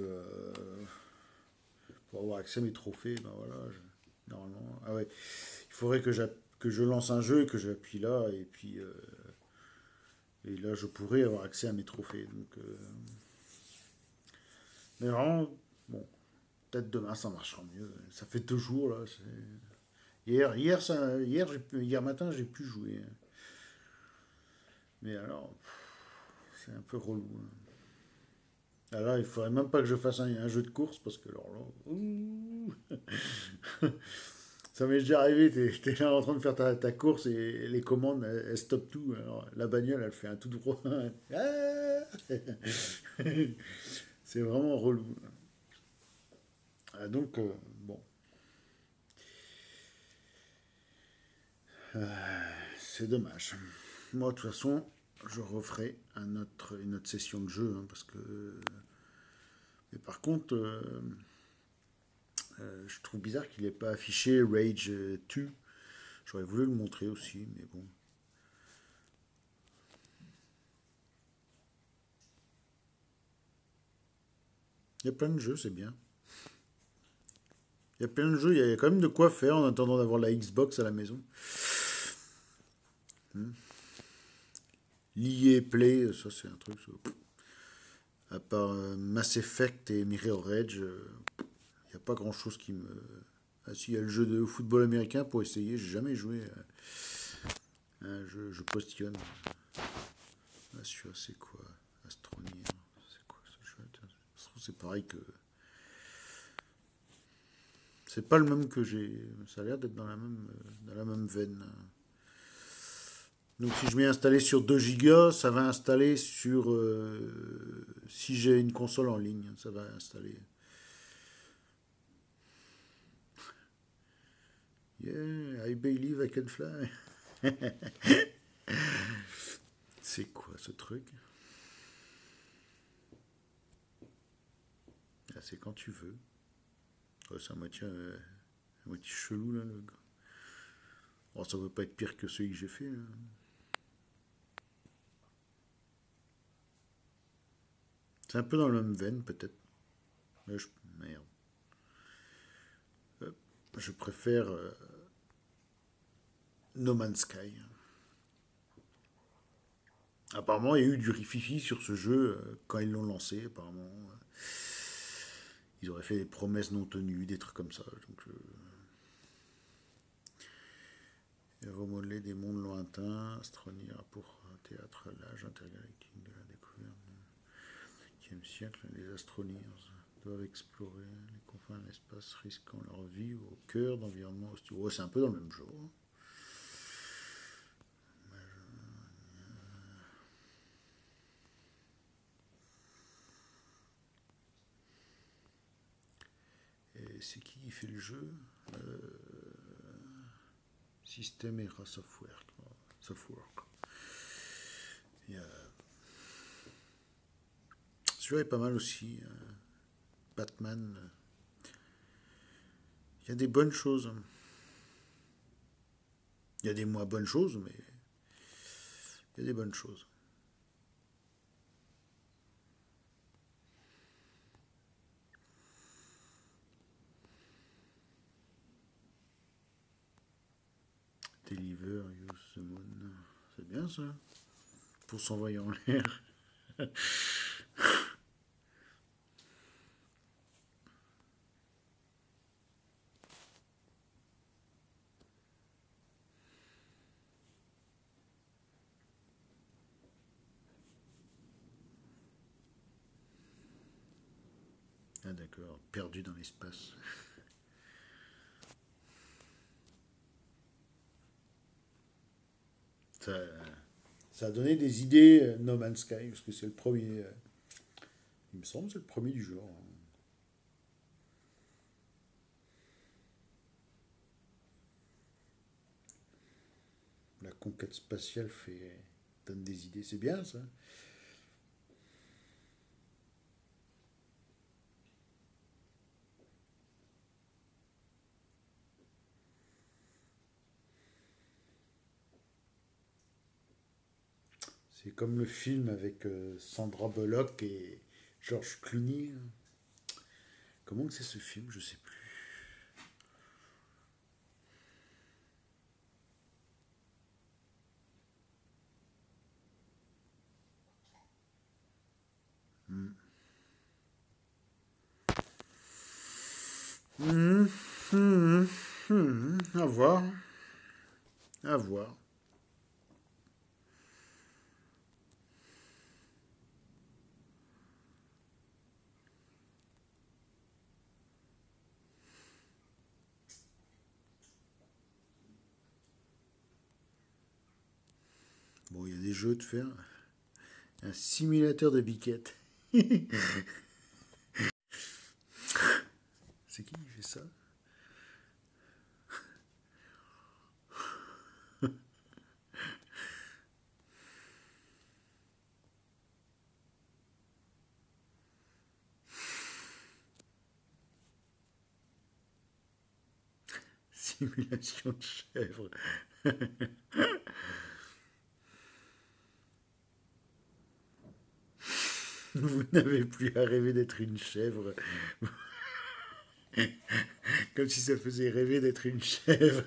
pour avoir accès à mes trophées, ben voilà, normalement. Ah ouais, il faudrait que je lance un jeu et que j'appuie là, et là, je pourrais avoir accès à mes trophées. Donc, mais vraiment, bon, peut-être demain ça marchera mieux. Ça fait 2 jours là. Hier matin, j'ai pu jouer. Mais alors, c'est un peu relou, hein. Ah là, il faudrait même pas que je fasse un jeu de course parce que alors là, ouh, ça m'est déjà arrivé. T'es là en train de faire ta course et les commandes, elles stoppent tout. Alors, la bagnole, elle fait un tout droit. Ah. C'est vraiment relou. Ah, donc, bon, c'est dommage. Moi, de toute façon, je referai une autre session de jeu, hein, parce que. Mais par contre, je trouve bizarre qu'il n'ait pas affiché Rage 2. J'aurais voulu le montrer aussi, mais bon. Il y a plein de jeux, c'est bien. Il y a plein de jeux, il y a quand même de quoi faire en attendant d'avoir la Xbox à la maison. Hmm. L'EA Play, ça c'est un truc. Ça. À part Mass Effect et Mirror Edge, il n'y a pas grand chose qui me. Ah si, il y a le jeu de football américain pour essayer, j'ai jamais joué. Je postillonne. Ah, celui-là, c'est quoi? Astroneer. C'est quoi ce jeu? Tiens, je trouve que c'est pareil que. C'est pas le même que j'ai. Ça a l'air d'être dans la même veine. Donc si je m'ai installé sur 2 gigas, ça va installer sur... si j'ai une console en ligne, ça va installer. Yeah, I believe I can fly. C'est quoi ce truc? Ah, c'est quand tu veux. Oh, c'est à moitié chelou là, le gars. Oh, ça ne veut pas être pire que celui que j'ai fait, là. C'est un peu dans la même veine peut-être. Mais merde. Euh, je préfère No Man's Sky. Apparemment, il y a eu du rififi sur ce jeu quand ils l'ont lancé. Apparemment, ils auraient fait des promesses non tenues, des trucs comme ça. Donc, remodeler des mondes lointains, Astroneer pour un théâtre à l'âge intergalactique de la découverte du 20e siècle. Les Astroneers doivent explorer les confins de l'espace, risquant leur vie au cœur d'environnements hostiles. Ouais, c'est un peu dans le même genre. Et c'est qui fait le jeu? System Era Software. Software. Celui-là est pas mal aussi. Batman. Il y a des bonnes choses. Il y a des moins bonnes choses, mais il y a des bonnes choses. Deliver, use the moon. C'est bien ça. Pour s'envoyer en l'air. Ah d'accord, perdu dans l'espace. Ça, ça a donné des idées No Man's Sky, parce que c'est le premier. Il me semble que c'est le premier du genre. La conquête spatiale donne des idées, c'est bien ça. C'est comme le film avec Sandra Bullock et George Clooney. Comment que c'est ce film? Je sais plus. Hum, hum, à voir. À voir. Bon, il y a des jeux de faire. Un simulateur de biquette. C'est qui fait ça? Simulation de chèvre. Vous n'avez plus à rêver d'être une chèvre. Comme si ça faisait rêver d'être une chèvre.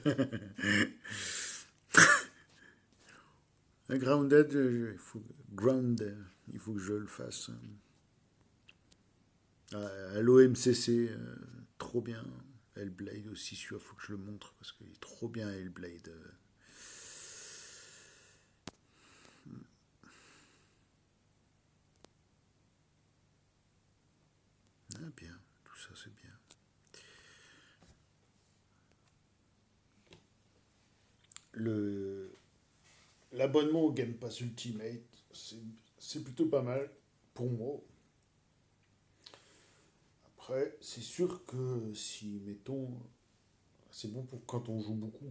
Un grounded, il faut que je le fasse. À l'OMCC, trop bien. Hellblade aussi, il faut que je le montre parce qu'il est trop bien Hellblade. Ah bien, tout ça c'est bien. L'abonnement au Game Pass Ultimate, c'est plutôt pas mal pour moi. Après, c'est sûr que si, mettons, c'est bon pour quand on joue beaucoup.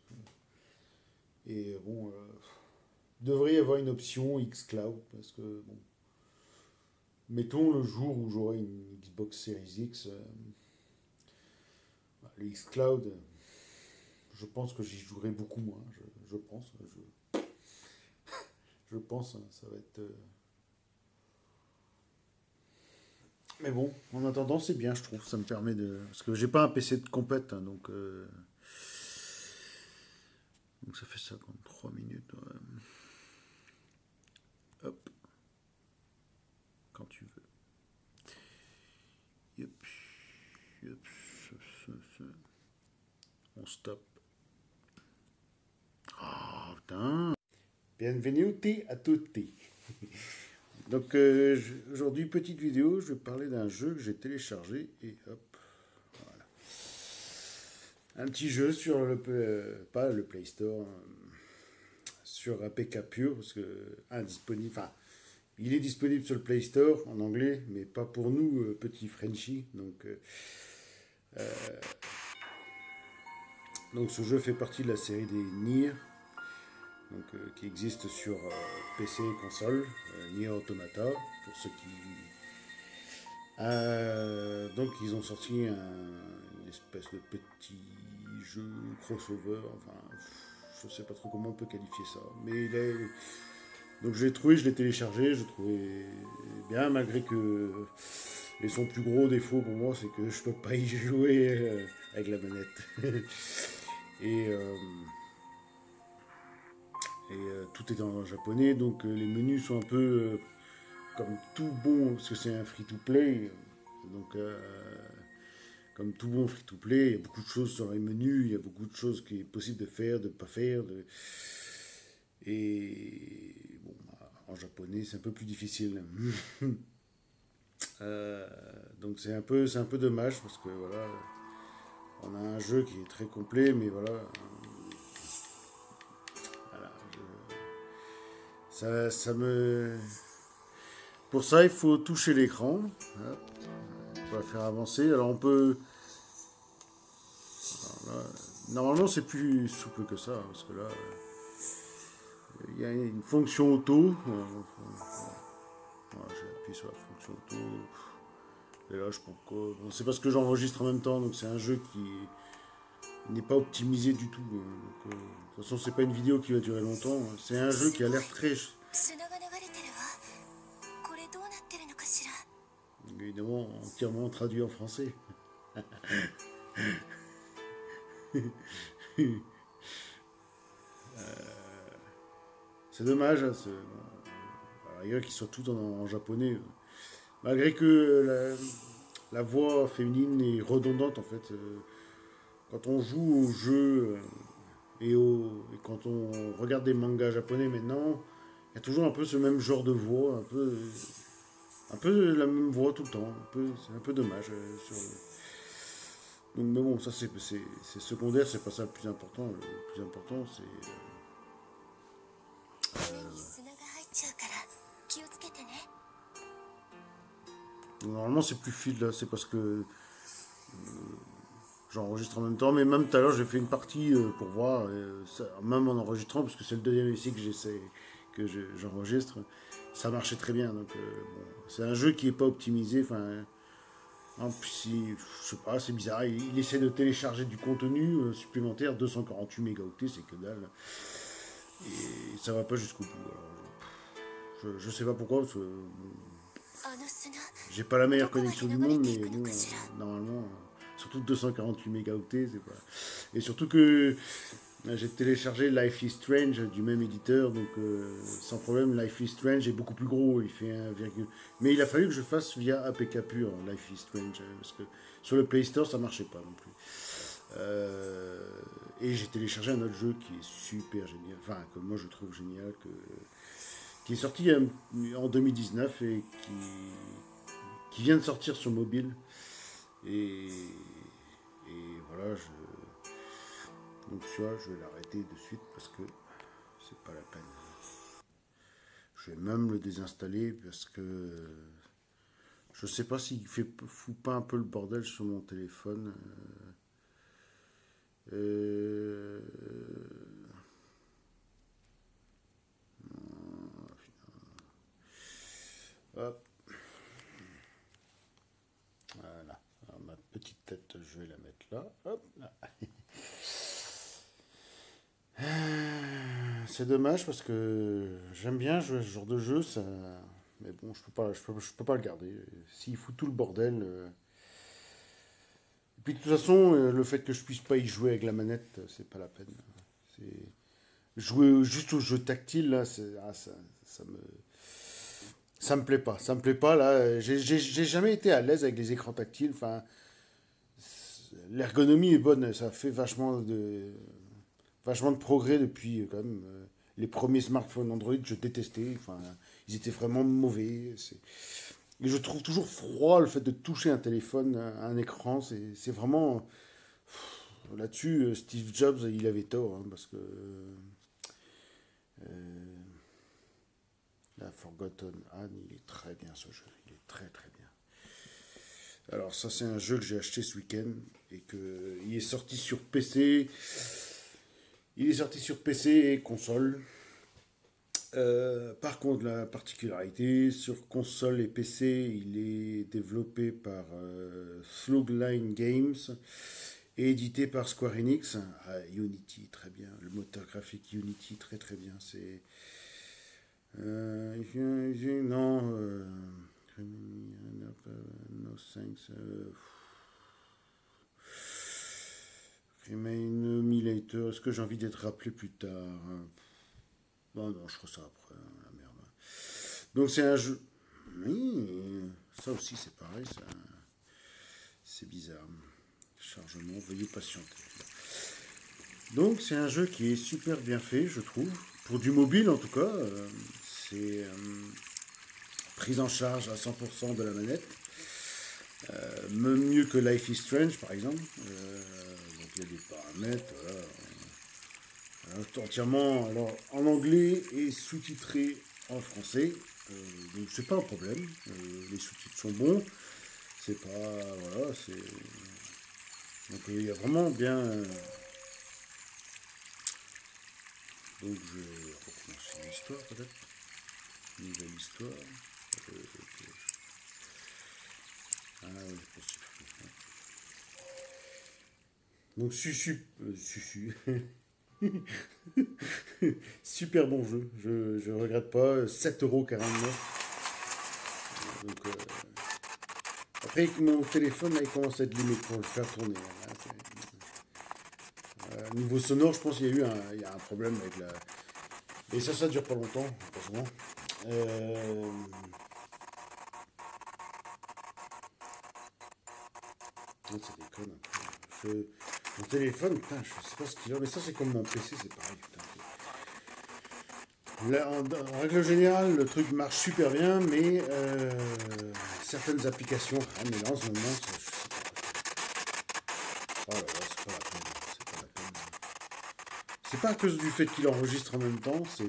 Et bon, il devrait y avoir une option xCloud parce que, bon, mettons le jour où j'aurai une Xbox Series X, le xCloud, je pense que j'y jouerai beaucoup moins. Je pense. Je pense, hein, ça va être. Mais bon, en attendant, c'est bien, je trouve. Ça me permet de. Parce que j'ai pas un PC de compète, hein, donc ça fait 53 minutes. Ouais. Hop, quand tu veux. Yep, yep, ça. On stop. Ah, putain. Bienvenuti à tutti. Donc aujourd'hui, petite vidéo, je vais parler d'un jeu que j'ai téléchargé et hop, voilà. Un petit jeu sur pas le Play Store, sur APK Pure, parce que indisponible, enfin, il est disponible sur le Play Store en anglais, mais pas pour nous, petits Frenchies. Donc ce jeu fait partie de la série des Nier, qui existe sur PC et console, Nier Automata, pour ceux qui... donc ils ont sorti une espèce de petit jeu crossover, enfin je sais pas trop comment on peut qualifier ça, mais donc je l'ai trouvé, je l'ai téléchargé, je trouvais bien malgré que son plus gros défaut pour moi c'est que je peux pas y jouer avec la manette. et tout est en japonais, donc les menus sont un peu comme tout bon, parce que c'est un free-to-play, donc comme tout bon free-to-play, il y a beaucoup de choses sur les menus, il y a beaucoup de choses qui est possible de faire, de ne pas faire, et bon, en japonais c'est un peu plus difficile. Donc c'est un peu dommage, parce que voilà, on a un jeu qui est très complet, mais voilà, voilà ça me... Pour ça, il faut toucher l'écran. Hop, pour la faire avancer. Alors on peut... Alors là, normalement, c'est plus souple que ça, parce que là, il y a une fonction auto. Voilà, j'ai appuyé sur la fonction auto. Et là, je pense que... Bon, c'est parce que j'enregistre en même temps, donc c'est un jeu qui n'est pas optimisé du tout. De toute façon, c'est pas une vidéo qui va durer longtemps. C'est un jeu qui a l'air très... 砂が流れてるわ。これどうなってるのかしら。 Évidemment, entièrement traduit en français. C'est dommage, hein, à la rigueur qu'ils soient tous en japonais. Malgré que la voix féminine est redondante en fait. Quand on joue au jeu et quand on regarde des mangas japonais maintenant, il y a toujours un peu ce même genre de voix, un peu la même voix tout le temps. C'est un peu dommage. Donc, mais bon, ça c'est secondaire, c'est pas ça le plus important. Le plus important, c'est. 目に砂が入っちゃうから気をつけてね。 Normalement, c'est plus fluide là, c'est parce que j'enregistre en même temps. Mais même tout à l'heure, j'ai fait une partie pour voir, même en enregistrant, parce que c'est le deuxième essai que j'enregistre. Ça marchait très bien. Donc, bon, c'est un jeu qui est pas optimisé. Enfin, en plus, je sais pas, c'est bizarre. Il essaie de télécharger du contenu supplémentaire, 248 mégaoctets, c'est que dalle. Et ça va pas jusqu'au bout. Alors, je sais pas pourquoi, parce que j'ai pas la meilleure connexion du monde, mais bon, normalement, surtout 248 mégaoctets, c'est pas. Et surtout que j'ai téléchargé Life is Strange du même éditeur, donc sans problème, Life is Strange est beaucoup plus gros, il fait 1, mais il a fallu que je fasse via APK pur Life is Strange, parce que sur le Play Store ça marchait pas non plus. Et j'ai téléchargé un autre jeu qui est super génial, enfin que moi je trouve génial, qui est sorti en 2019 et qui vient de sortir sur mobile. Et voilà, donc tu vois, je vais l'arrêter de suite parce que c'est pas la peine. Je vais même le désinstaller parce que je sais pas s'il fout pas un peu le bordel sur mon téléphone. Euh, Hop, voilà. Alors, ma petite tête, je vais la mettre là. Hop, là. C'est dommage parce que j'aime bien jouer à ce genre de jeu, ça. Mais bon, je peux pas le garder. S'il fout tout le bordel. Et puis de toute façon, le fait que je puisse pas y jouer avec la manette, c'est pas la peine. C'est jouer juste aux jeux tactiles là, ça me plaît pas. Ça me plaît pas là. J'ai jamais été à l'aise avec les écrans tactiles. Enfin, l'ergonomie est bonne, ça fait vachement de progrès depuis quand même. Les premiers smartphones Android, je détestais. Enfin, ils étaient vraiment mauvais. Et je trouve toujours froid le fait de toucher un téléphone, un écran. C'est vraiment. Là-dessus, Steve Jobs, il avait tort. Hein, parce que. La Forgotten Anne, il est très bien ce jeu. Il est très très bien. Alors, ça, c'est un jeu que j'ai acheté ce week-end. Et il est sorti sur PC. Il est sorti sur PC et console. Par contre, la particularité, sur console et PC, il est développé par Slugline Games et édité par Square Enix. Ah, Unity, très bien. Le moteur graphique Unity, très très bien. C'est. Non. No thanks. Remain Emulator. Est-ce que j'ai envie d'être rappelé plus tard? Bon, non, je ferai ça après, hein, la merde. Donc c'est un jeu. Oui, ça aussi c'est pareil, c'est bizarre. Chargement, veuillez patienter. Donc c'est un jeu qui est super bien fait, je trouve. Pour du mobile en tout cas, c'est prise en charge à 100% de la manette. Même mieux que Life is Strange par exemple. Donc il y a des paramètres, voilà. Entièrement alors, en anglais et sous-titré en français. Donc c'est pas un problème. Les sous-titres sont bons. C'est pas. Voilà, c'est. Donc il y a vraiment bien. Donc je vais recommencer l'histoire peut-être. Nouvelle histoire. Ah oui, possible. Donc Susu. Susu. Super bon jeu, je regrette pas, 7,49 €. Donc, après, mon téléphone, là, il commence à être limite pour le faire tourner. Là, niveau sonore, je pense qu'il y a eu il y a un problème avec la... Et ça dure pas longtemps, heureusement. Euh, non, ça déconne un peu. Mon téléphone, putain, je sais pas ce qu'il a, mais ça, c'est comme mon PC, c'est pareil, putain. Là, en règle générale, le truc marche super bien, mais certaines applications, ah, mais là, en ce moment, je sais pas. Oh là là, c'est pas la peine. C'est pas la peine. C'est pas à cause du fait qu'il enregistre en même temps, c'est.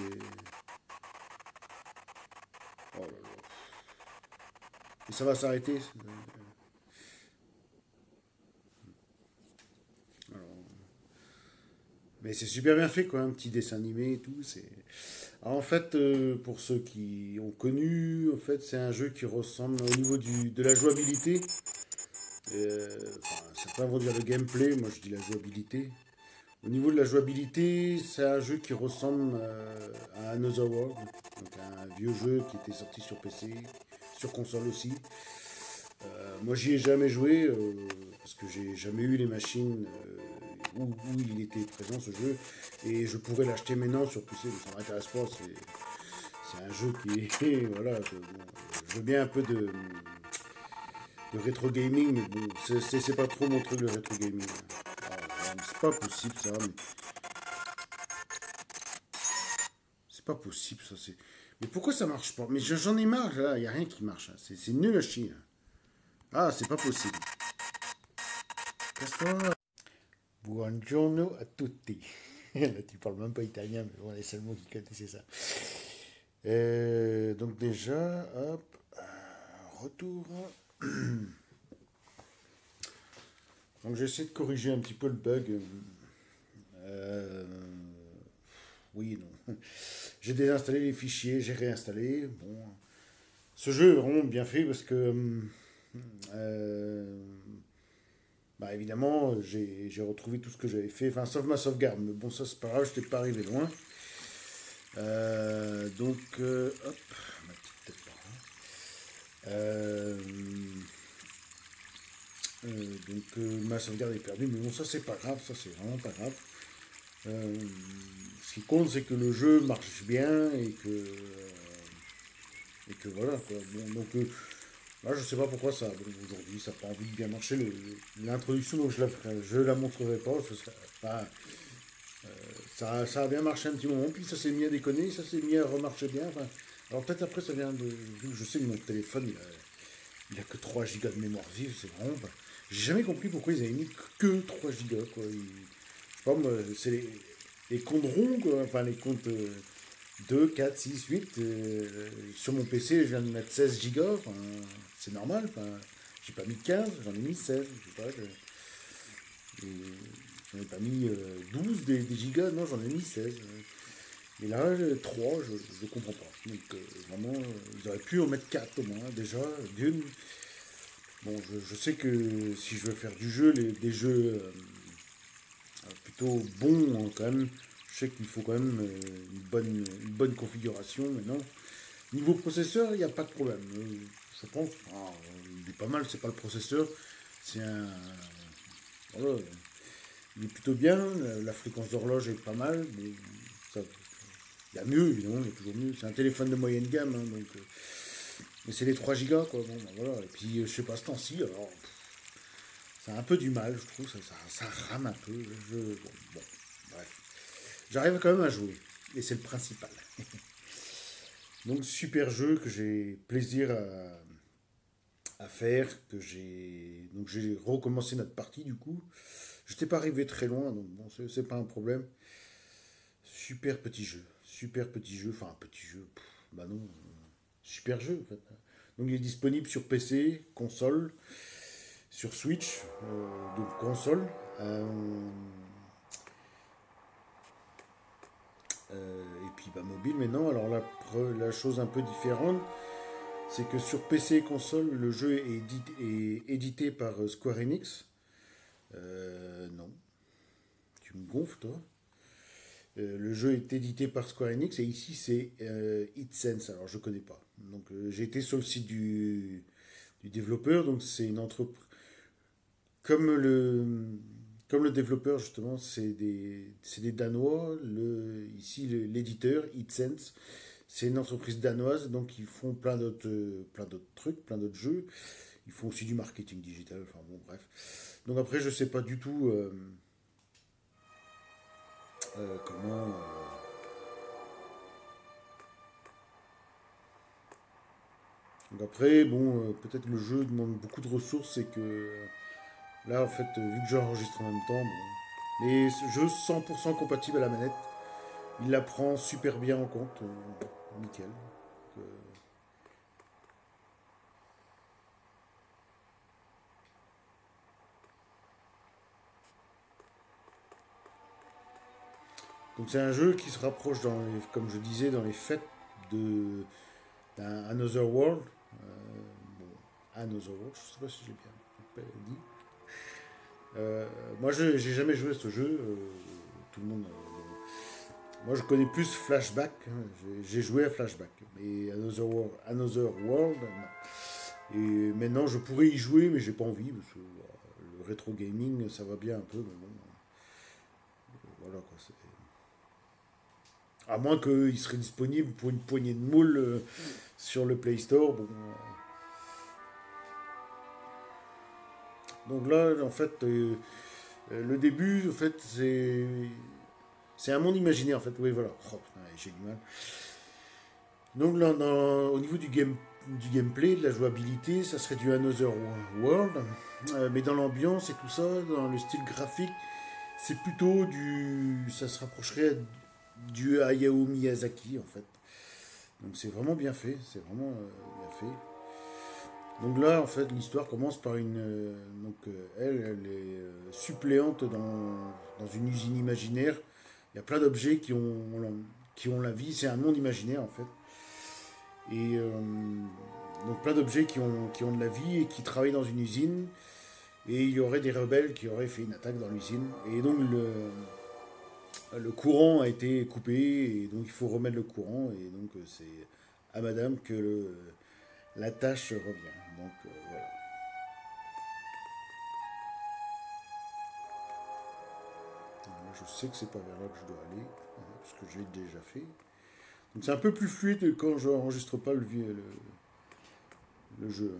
Oh là là. Et ça va s'arrêter. Mais c'est super bien fait, quoi, un petit dessin animé et tout. Alors, en fait, pour ceux qui ont connu, en fait, c'est un jeu qui ressemble au niveau de la jouabilité. Enfin, certains vont dire le gameplay, moi je dis la jouabilité. Au niveau de la jouabilité, c'est un jeu qui ressemble à Another World, donc un vieux jeu qui était sorti sur PC, sur console aussi. Moi j'y ai jamais joué parce que j'ai jamais eu les machines où il était présent ce jeu et je pourrais l'acheter maintenant sur PC, mais ça m'intéresse pas. C'est un jeu qui est voilà. Bon, je veux bien un peu de rétro gaming, mais bon, c'est pas trop mon truc le rétro gaming. C'est pas possible ça, mais c'est pas possible ça. Mais pourquoi ça marche pas? Mais j'en ai marre là, y a rien qui marche. Hein. C'est nul à chier. Hein. Ah, c'est pas possible. Casse-toi. Buongiorno a tutti. Là, tu parles même pas italien, mais bon, les seuls mots qui connaissaient ça. Donc déjà, hop, retour. Donc j'essaie de corriger un petit peu le bug. Euh, oui, non. J'ai désinstallé les fichiers, j'ai réinstallé. Bon, ce jeu est vraiment bien fait parce que, euh, bah évidemment, j'ai retrouvé tout ce que j'avais fait, enfin, sauf ma sauvegarde. Mais bon, ça c'est pas grave, je n'étais pas arrivé loin. Hop, ma petite tête par là. Ma sauvegarde est perdue, mais bon, ça c'est pas grave, ça c'est vraiment pas grave. Euh, Ce qui compte, c'est que le jeu marche bien et que voilà quoi. Bon, là, je sais pas pourquoi ça bon, aujourd'hui ça n'a pas envie de bien marcher. L'introduction, donc je la montrerai pas. Enfin, ça a bien marché un petit moment, puis ça s'est mis à déconner, ça s'est mis à remarcher bien. Enfin, alors peut-être après ça vient de. Vu que je sais que mon téléphone il a que 3 gigas de mémoire vive, c'est vraiment pas. J'ai jamais compris pourquoi ils avaient mis que 3 gigas quoi. Je sais pas moi, c'est les comptes ronds quoi, enfin les comptes 2, 4, 6, 8. Sur mon PC, je viens de mettre 16 gigas, enfin, c'est normal. Enfin, j'ai pas mis 15, j'en ai mis 16. Je sais pas, et j'en ai pas mis 12 des gigas, non, j'en ai mis 16. Et là, 3, je ne comprends pas. Donc, vraiment, ils auraient pu en mettre 4 au moins, déjà, d'une. Bon, je sais que si je veux faire du jeu, des jeux plutôt bons hein, quand même, je sais qu'il faut quand même une bonne configuration maintenant. Niveau processeur, il n'y a pas de problème. Je pense, il est pas mal, c'est pas le processeur, c'est un. Voilà, il est plutôt bien, la fréquence d'horloge est pas mal, mais ça, il y a mieux évidemment, il y a toujours mieux. C'est un téléphone de moyenne gamme, hein, donc. Mais c'est les 3 gigas quoi, bon, ben, voilà. Et puis je sais pas, ce temps-ci, alors. Ça a un peu du mal, je trouve, ça rame un peu. Bon, bref. J'arrive quand même à jouer, et c'est le principal. Donc super jeu que j'ai plaisir à faire, que j'ai donc j'ai recommencé notre partie du coup. Je n'étais pas arrivé très loin, donc bon, c'est pas un problème. Super petit jeu, enfin un petit jeu, bah non, super jeu en fait. Donc il est disponible sur PC, console, sur Switch, donc console, et puis bah, mobile maintenant. Alors la chose un peu différente, c'est que sur PC et console, le jeu est édité par Square Enix. Non, tu me gonfles toi. Le jeu est édité par Square Enix et ici c'est HitSense. Alors je connais pas. Donc j'ai été sur le site du développeur. Donc c'est une entreprise comme le développeur justement, c'est des Danois. Ici l'éditeur HitSense, c'est une entreprise danoise. Donc ils font plein d'autres trucs, plein d'autres jeux. Ils font aussi du marketing digital. Enfin bon bref. Donc après je sais pas du tout comment. Donc après, bon, peut-être le jeu demande beaucoup de ressources et que là, en fait, vu que j'enregistre en même temps, bon. Mais ce jeu 100% compatible à la manette, il la prend super bien en compte, nickel. Donc, donc c'est un jeu qui se rapproche, comme je disais, dans les fêtes de, d'un Another World. Bon, Another World, je sais pas si j'ai bien dit. Euh, Moi, j'ai jamais joué à ce jeu. Tout le monde. Moi, je connais plus Flashback. Hein. J'ai joué à Flashback. Mais Another World, non. Et maintenant, je pourrais y jouer, mais j'ai pas envie. Parce que le rétro gaming, ça va bien un peu. Mais bon, voilà quoi. À moins qu'il serait disponible pour une poignée de moules sur le Play Store. Bon, donc là, en fait, le début, en fait, c'est un monde imaginaire, en fait. Oui, voilà. Oh, putain, j'ai du mal. Donc là, au niveau du gameplay, de la jouabilité, ça serait du Another World. Mais dans l'ambiance et tout ça, dans le style graphique, c'est plutôt ça se rapprocherait du Hayao Miyazaki, en fait. Donc c'est vraiment bien fait, c'est vraiment bien fait. Donc là, en fait, l'histoire commence par elle est suppléante dans une usine imaginaire. Il y a plein d'objets qui ont la vie. C'est un monde imaginaire, en fait. Et donc plein d'objets qui ont de la vie et qui travaillent dans une usine. Et il y aurait des rebelles qui auraient fait une attaque dans l'usine. Et donc le courant a été coupé. Et donc il faut remettre le courant. Et donc c'est à madame que la tâche revient. Donc voilà. Moi, je sais que c'est pas vers là que je dois aller. Parce que je l'ai déjà fait. Donc c'est un peu plus fluide quand je n'enregistre pas le jeu.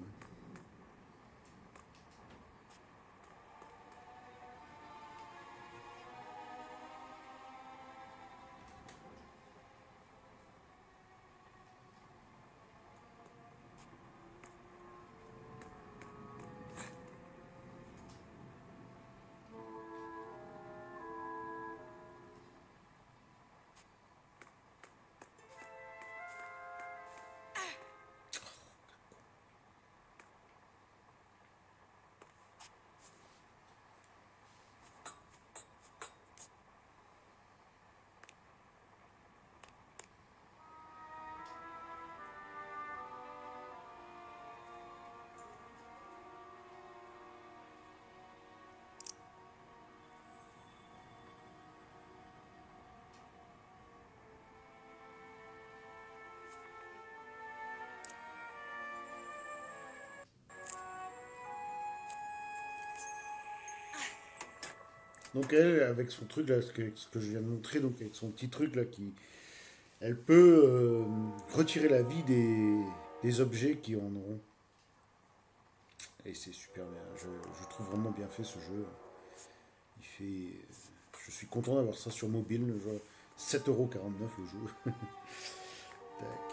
Donc elle, avec son truc là, ce que je viens de montrer, donc avec son petit truc là, elle peut retirer la vie des objets qui en ont. Et c'est super bien. Je trouve vraiment bien fait ce jeu. Il fait. Je suis content d'avoir ça sur mobile. Le jeu. 7,49€ le jeu. Tac.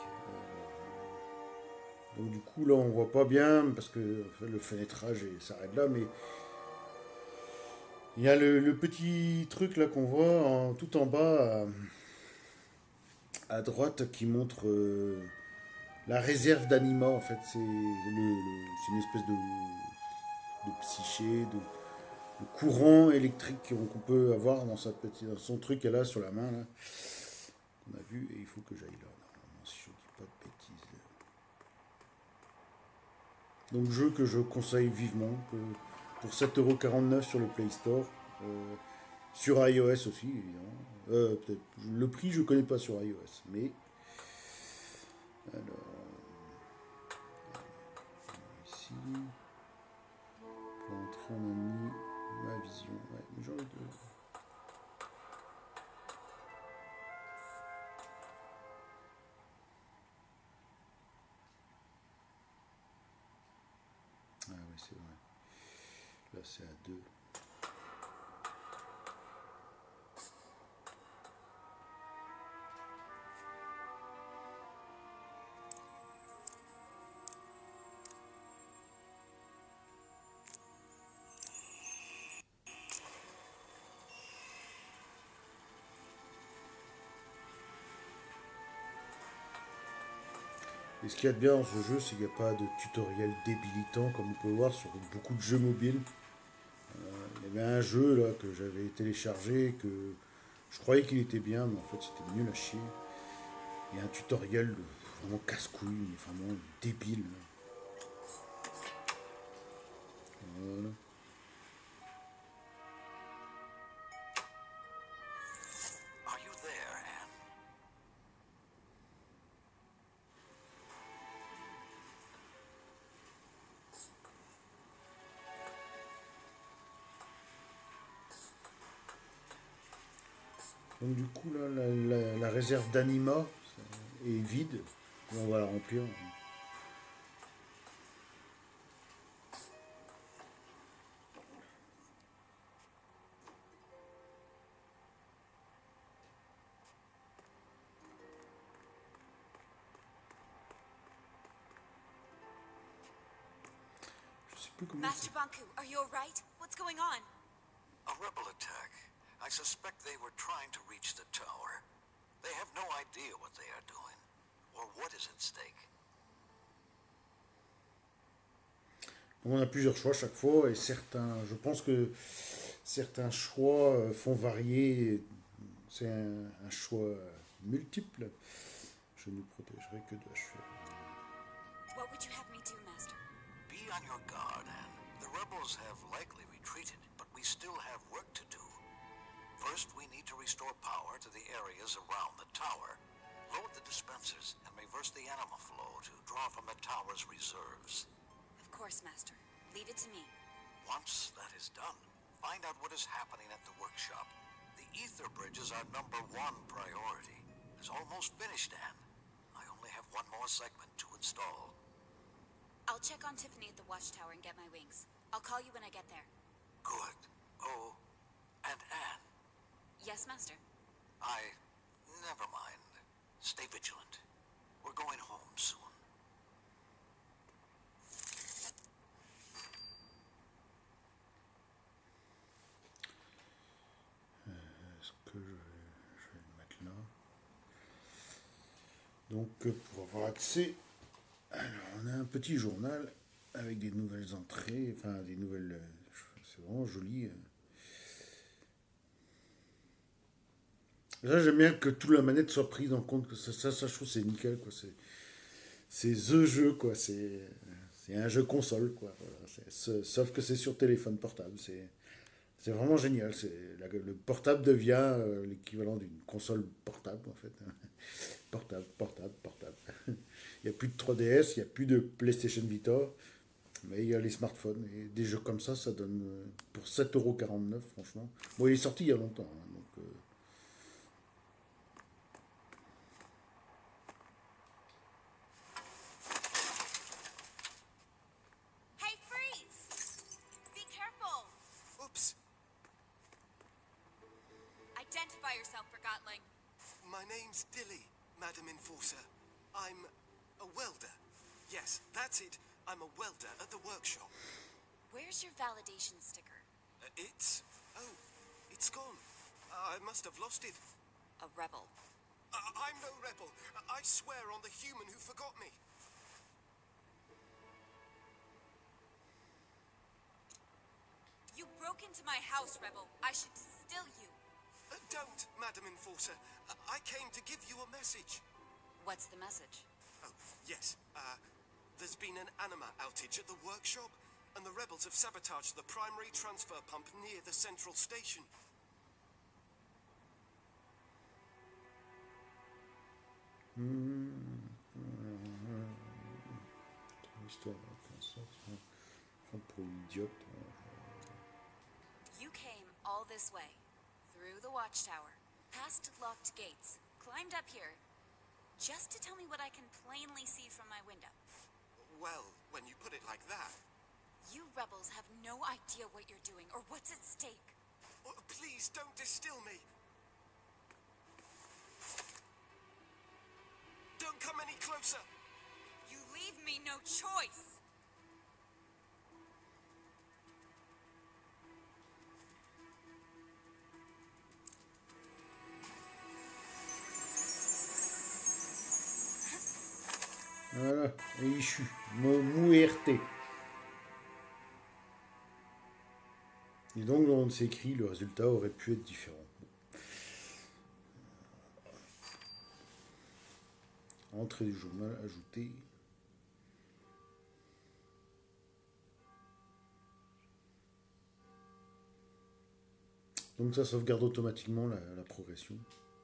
Donc du coup là on voit pas bien parce que enfin, le fenêtrage s'arrête là, mais il y a le petit truc là qu'on voit tout en bas à droite qui montre la réserve d'anima en fait. C'est une espèce de psyché, de courant électrique qu'on peut avoir dans son truc qu'elle a sur la main là. On a vu et il faut que j'aille là. Normalement, si je dis pas de bêtises. Donc jeu que je conseille vivement pour 7,49€ sur le Play Store. Euh, Sur iOS aussi, évidemment. Peut-être. Le prix, je connais pas sur iOS. Mais. Alors, ici. Pour entrer en ami. Ma vision. Ouais, mais j'ai envie de. Ah oui, c'est vrai. Là, c'est à 2. Et ce qu'il y a de bien dans ce jeu, c'est qu'il n'y a pas de tutoriel débilitant comme on peut voir sur beaucoup de jeux mobiles. Il y avait un jeu là que j'avais téléchargé que je croyais qu'il était bien, mais en fait c'était nul à chier. Il y a un tutoriel vraiment casse-couille, mais vraiment débile. Voilà. Are you there, Anne? Donc du coup là, la réserve d'anima est vide. Et on va la remplir. Je sais plus comment Master c'est. Banku, are you alright? What's going on? A rebel attack. I suspect they were trying to reach the tower. They have no idea what they are doing, or what is at stake. On a plusieurs choix chaque fois et certains, je pense que certains choix font varier. C'est un choix multiple. Je ne protégerai que de HF. What would you have me do, Master? Be on your guard, Anne. The rebels have likely retreated, but we still have work to do. First, we need to restore power to the areas around the tower. Load the dispensers and reverse the anima flow to draw from the tower's reserves. Of course, Master. Leave it to me. Once that is done, find out what is happening at the workshop. The ether bridge is our #1 priority. It's almost finished, Anne. I only have one more segment to install. I'll check on Tiffany at the watchtower and get my wings. I'll call you when I get there. Good. Oh, and Anne, Yes, Master. never mind. Stay vigilant. We're going home soon. Est-ce que je vais le mettre là? Donc pour avoir accès, alors on a un petit journal avec des nouvelles entrées, enfin des nouvelles, c'est vraiment joli. Là j'aime bien que toute la manette soit prise en compte, que ça je trouve c'est nickel quoi. C'est the jeu quoi, c'est un jeu console quoi. Voilà, sauf que c'est sur téléphone portable, c'est vraiment génial. Le portable devient l'équivalent d'une console portable en fait. Portable, portable, portable. Il n'y a plus de 3DS, il n'y a plus de PlayStation Vita, mais il y a les smartphones. Et des jeux comme ça donne pour 7,49 € franchement. Bon, il est sorti il y a longtemps, hein, donc Hey, freeze! Be careful! Oops, Identify yourself, Forgotling. my name's Dilly, Madam Enforcer. I'm a welder. Yes, that's it. I'm a welder at the workshop. Where's your validation sticker? It's gone. I must have lost it. A rebel. I'm no rebel. I swear on the human who forgot me. You broke into my house, Rebel. I should distill you. Don't, Madam Enforcer. I came to give you a message. What's the message? Oh, yes. There's been an anima outage at the workshop, and the rebels have sabotaged the primary transfer pump near the central station. Histoire comme ça, prend pour une idiote. You came all this way, through the watchtower, past locked gates, climbed up here, just to tell me what I can plainly see from my window. Well, when you put it like that... You rebels have no idea what you're doing or what's at stake. Oh, please, don't distill me. Don't come any closer. You leave me no choice. Voilà, et Ishu, Muerte. Et donc, on s'écrit, le résultat aurait pu être différent. Entrée du journal ajoutée. Donc ça sauvegarde automatiquement la progression.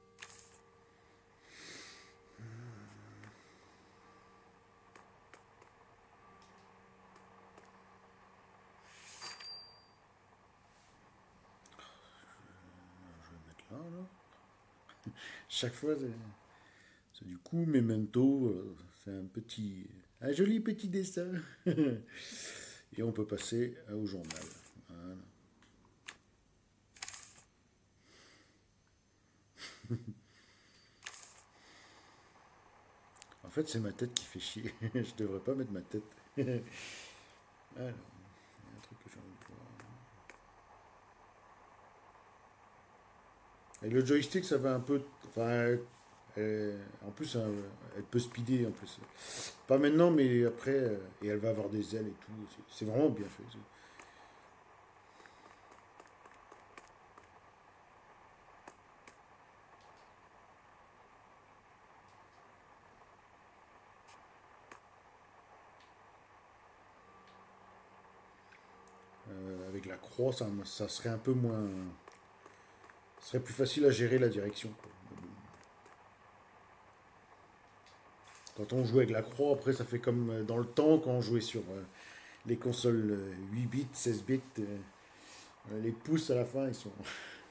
Chaque fois, c'est du coup Memento, c'est un joli petit dessin. Et on peut passer au journal. Voilà. En fait, c'est ma tête qui fait chier. Je devrais pas mettre ma tête. Alors, il y a un truc que j'ai envie de voir. Et le joystick, ça va un peu... Enfin, en plus, elle peut speeder en plus. Pas maintenant, mais après, et elle va avoir des ailes et tout. C'est vraiment bien fait. Avec la croix, ça serait un peu moins... Ce serait plus facile à gérer la direction, quoi. Quand on joue avec la croix, après, ça fait comme dans le temps, quand on jouait sur les consoles 8 bits, 16 bits. Les pouces à la fin, ils sont...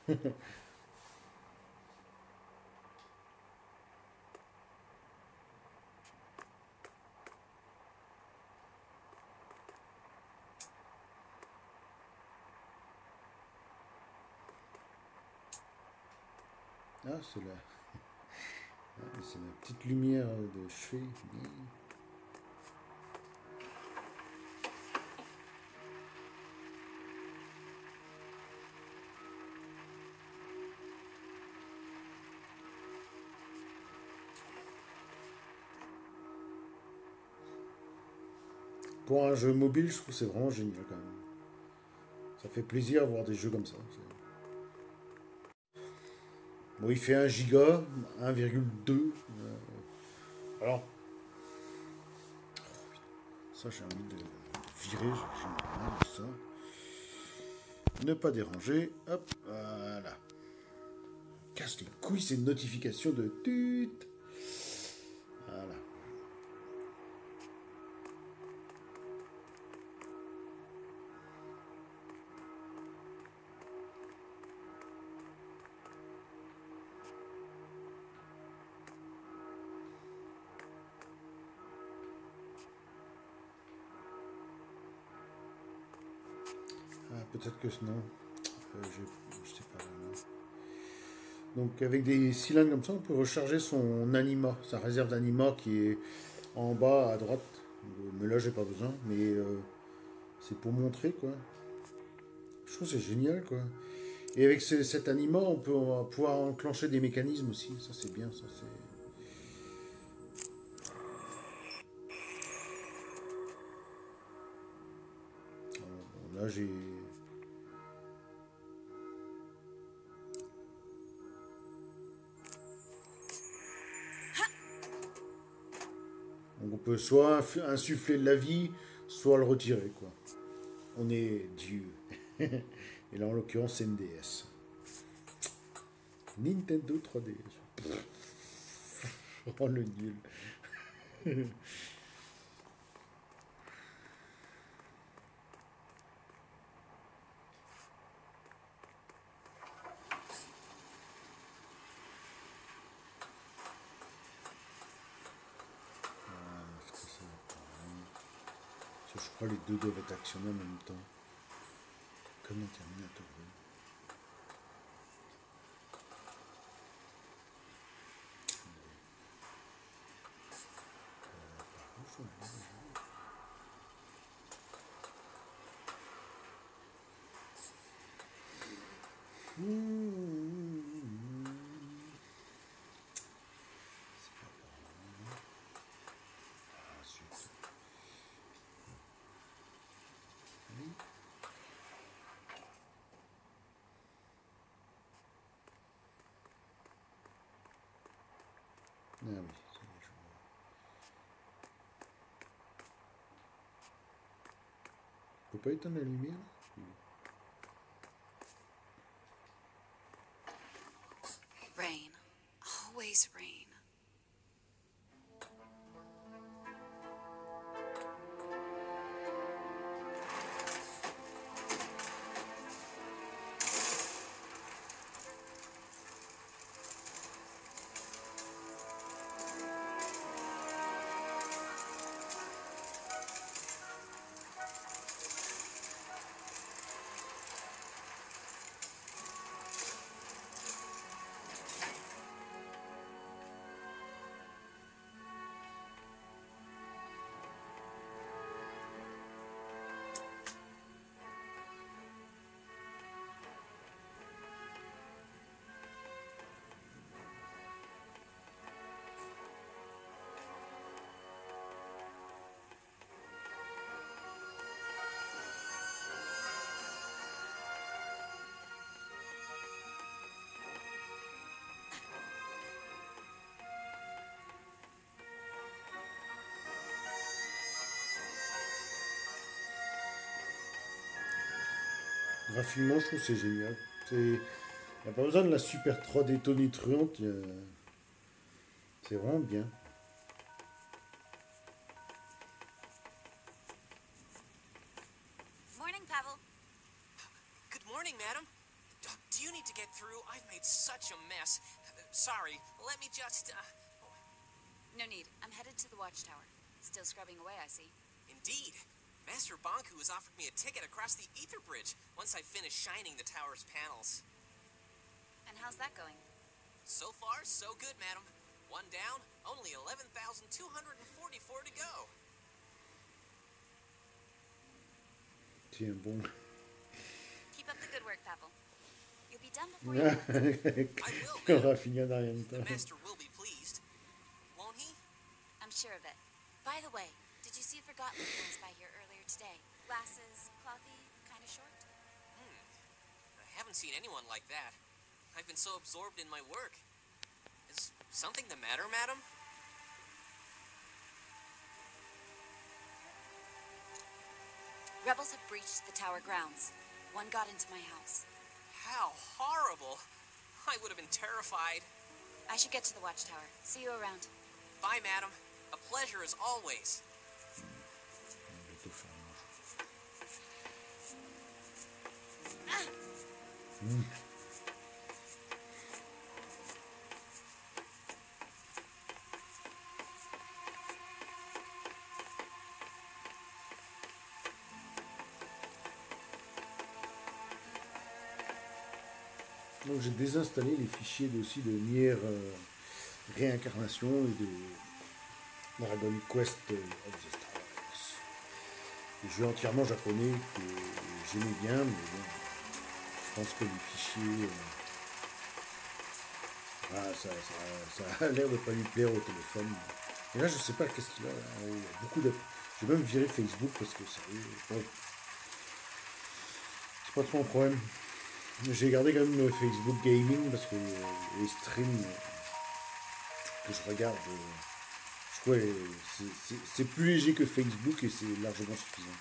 Ah, c'est la petite lumière de chevet. Pour un jeu mobile, je trouve que c'est vraiment génial quand même. Ça fait plaisir de voir des jeux comme ça. Bon, il fait 1 giga, 1,2. Alors, ça j'ai envie de virer, j'ai envie de ça. Ne pas déranger, hop, voilà. Casse les couilles, c'est une notification de tut. Voilà. Peut-être que non. Je sais pas. Non. Donc avec des cylindres comme ça, on peut recharger son anima, sa réserve d'anima qui est en bas à droite. Mais là, j'ai pas besoin. Mais c'est pour montrer quoi. Je trouve que c'est génial quoi. Et avec cet anima, on va pouvoir enclencher des mécanismes aussi. Ça c'est bien. Ça c'est. Bon, là j'ai. Donc on peut soit insuffler de la vie, soit le retirer, quoi. On est Dieu. Et là, en l'occurrence, c'est une DS. Nintendo 3DS. Oh, le nul. Est-ce que c'est pareil? Parce que je crois que les deux doivent être actionnés en même temps. Comme un Terminator 2. Ah, zut. Oui. Ah oui, ça y est, je vois. On peut pas éteindre la lumière? Rain. Always rain. Graphiquement, je trouve que c'est génial. Il n'y a pas besoin de la super 3D tonitruante. C'est vraiment bien. Morning, Pavel. Good morning, madam. Do you need to get through? I've made such a mess. Sorry, let me just, No need. I'm headed to the watchtower. Still scrubbing away, I see. Indeed. Master Bonku has offered me a ticket across the Ether Bridge once I finish shining the tower's panels. And how's that going? So far, so good, madam. One down, only 11,244 to go. Tiens, bon. Keep up the good work, Pavel. You'll be done before you know it. On va finir dans rien de The temps. master will be pleased. Won't he? I'm sure of it. By the way, did you see a forgotten pass by here earlier today? Glasses, clothy, kind of short? I haven't seen anyone like that. I've been so absorbed in my work. Is something the matter, madam? Rebels have breached the tower grounds. One got into my house. How horrible. I would have been terrified. I should get to the watchtower. See you around. Bye, madam. A pleasure as always. On va tout faire manger. Donc j'ai désinstallé les fichiers aussi de Nier Réincarnation et de Dragon Quest of the Stars. Des jeux entièrement japonais que j'aimais bien, mais bon, je pense que les fichiers, ça a l'air de pas lui plaire au téléphone. Et là, je sais pas qu'est-ce qu'il a. Il y a beaucoup de... J'ai même viré Facebook parce que bon, c'est pas trop un problème. J'ai gardé quand même Facebook Gaming parce que les streams que je regarde, je crois c'est plus léger que Facebook et c'est largement suffisant.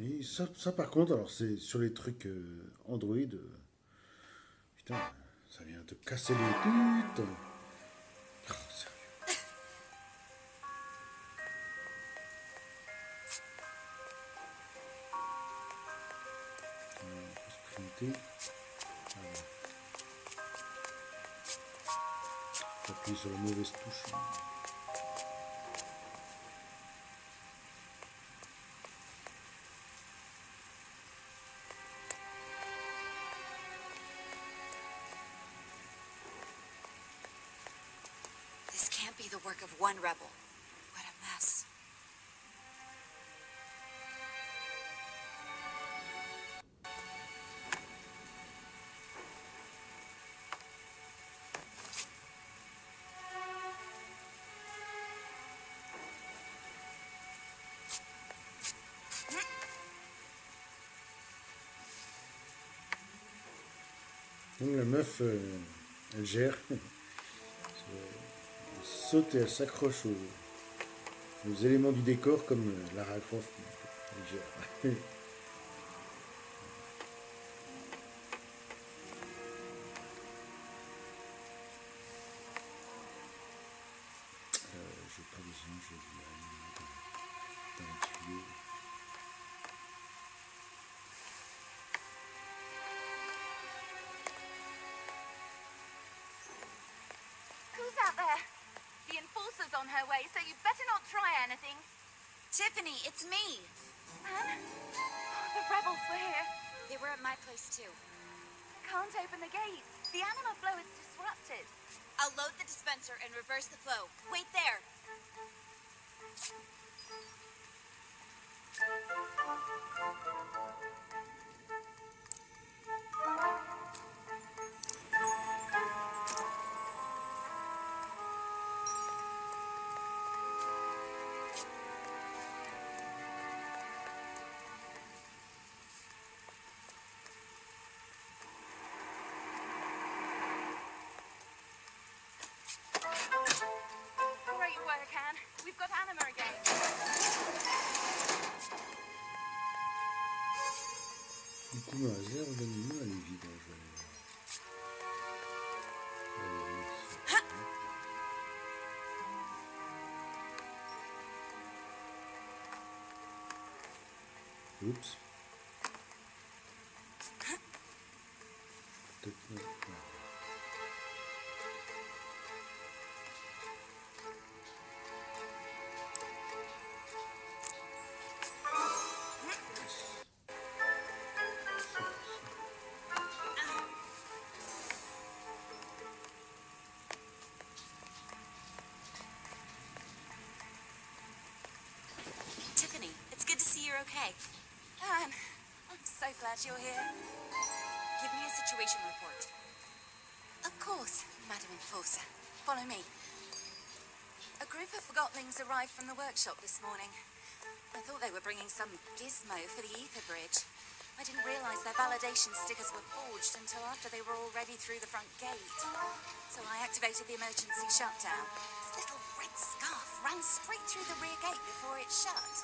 Et ça, par contre, alors c'est sur les trucs Android, putain, ça vient te casser les tutes. Oh, sérieux. Sprinter. Appuyer sur la mauvaise touche. This can't be the work of one rebel. What a mess. Donc la meuf, elle gère. Elle saute et elle s'accroche aux éléments du décor comme Lara Croft. Elle gère. J'ai pas besoin, je vais aller dans le tuyau. Who's out there? The Enforcer's on her way, so you better not try anything. Tiffany, it's me. Anne? The rebels were here. They were at my place too. Can't open the gates. The anima flow is disrupted. I'll load the dispenser and reverse the flow. Wait there. Great work, Anne. We've got anima again. Du coup, ma réserve d'animaux, elle est vide. Je vais aller- Oups. Peut-être non. Ouais. Tiffany, it's good to see you're okay. Anne, I'm so glad you're here. Give me a situation report. Of course, Madam Enforcer. Follow me. A group of Forgotlings arrived from the workshop this morning. I thought they were bringing some gizmo for the Ether Bridge. I didn't realize their validation stickers were forged until after they were already through the front gate. So I activated the emergency shutdown. This little red scarf ran straight through the rear gate before it shut.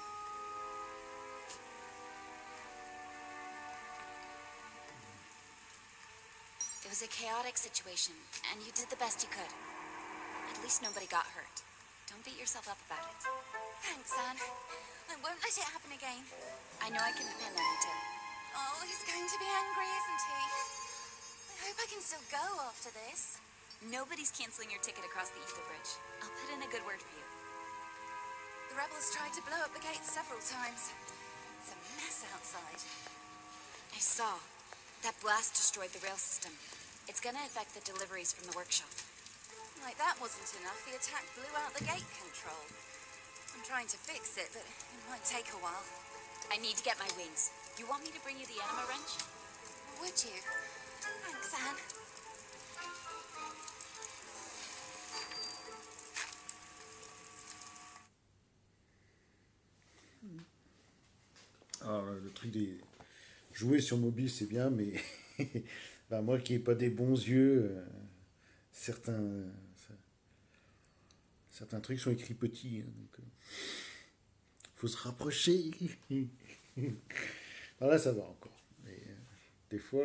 It was a chaotic situation, and you did the best you could. At least nobody got hurt. Don't beat yourself up about it. Thanks, Anne. I won't let it happen again. I know I can depend on you, Tim. Oh, he's going to be angry, isn't he? I hope I can still go after this. Nobody's canceling your ticket across the Ether Bridge. I'll put in a good word for you. The rebels tried to blow up the gates several times. It's a mess outside. I saw. That blast destroyed the rail system. It's gonna affect the deliveries from the workshop. Like that wasn't enough, the attack blew out the gate control. I'm trying to fix it, but it might take a while. I need to get my wings. You want me to bring you the anima wrench? Would you? Thanks, Anne. Alors, le truc des jouer sur mobile, c'est bien, mais bah, moi qui n'ai pas des bons yeux, certains trucs sont écrits petits. Donc, faut se rapprocher. Ah, là, ça va encore. Mais des fois,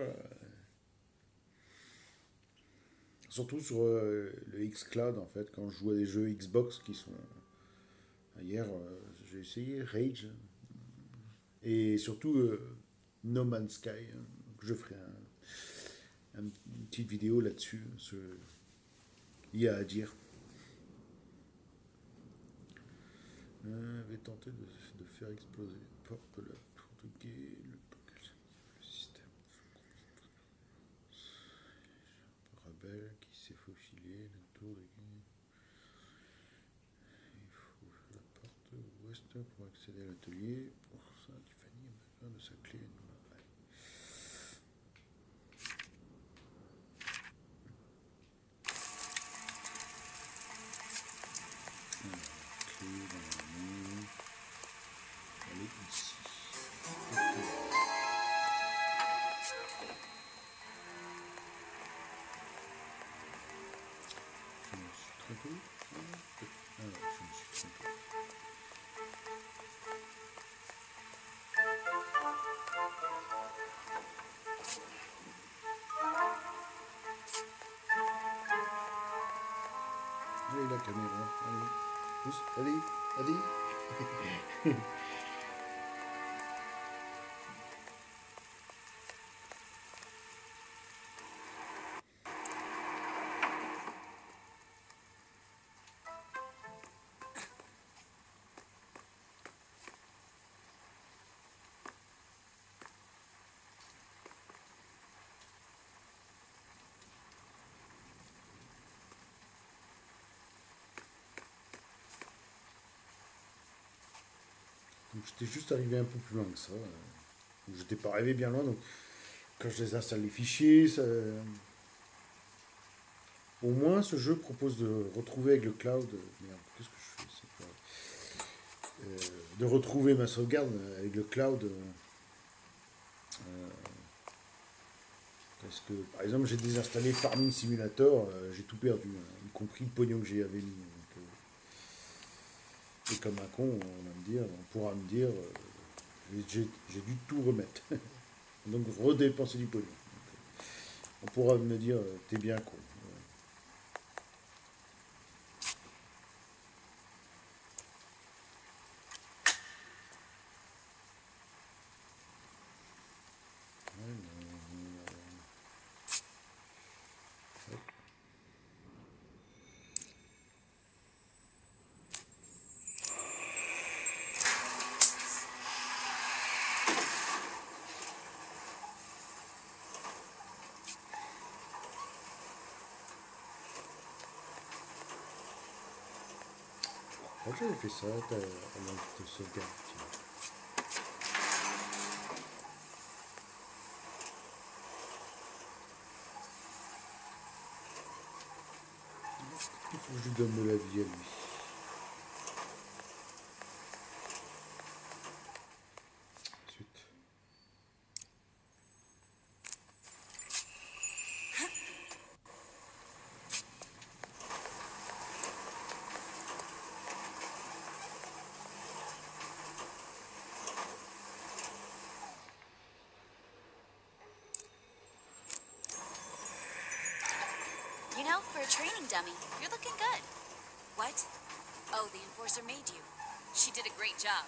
surtout sur le xCloud, en fait, quand je joue à des jeux Xbox qui sont. Hier, j'ai essayé Rage et surtout No Man's Sky. Je ferai une petite vidéo là-dessus. Il y a à dire. Avait tenté de faire exploser les portes de la tour de guet, le système. Un rebelle qui s'est faufilé, la tour de guet. Il faut ouvrir la porte ouest pour accéder à l'atelier. Pour ça, Tiffany a besoin de sa clé. Allez, la caméra, allez, pousse, allez. Donc j'étais juste arrivé un peu plus loin que ça. Donc j'étais pas arrivé bien loin. Donc quand je désinstalle les fichiers, au moins ce jeu propose de retrouver avec le cloud. Merde, qu'est-ce que je fais? C'est pas... de retrouver ma sauvegarde avec le cloud. Parce que par exemple j'ai désinstallé Farming Simulator, j'ai tout perdu, y compris le pognon que j'y avais mis. Donc, et comme un con, on pourra me dire, j'ai dû tout remettre. Donc redépenser du pognon. Donc, on pourra me dire, t'es bien con. Pourquoi j'avais fait ça, avant que tu te sauvegardes? Il faut que je lui donne de la vie à lui. Ensuite. You know, for a training dummy, you're looking good. What? Oh, the Enforcer made you. She did a great job.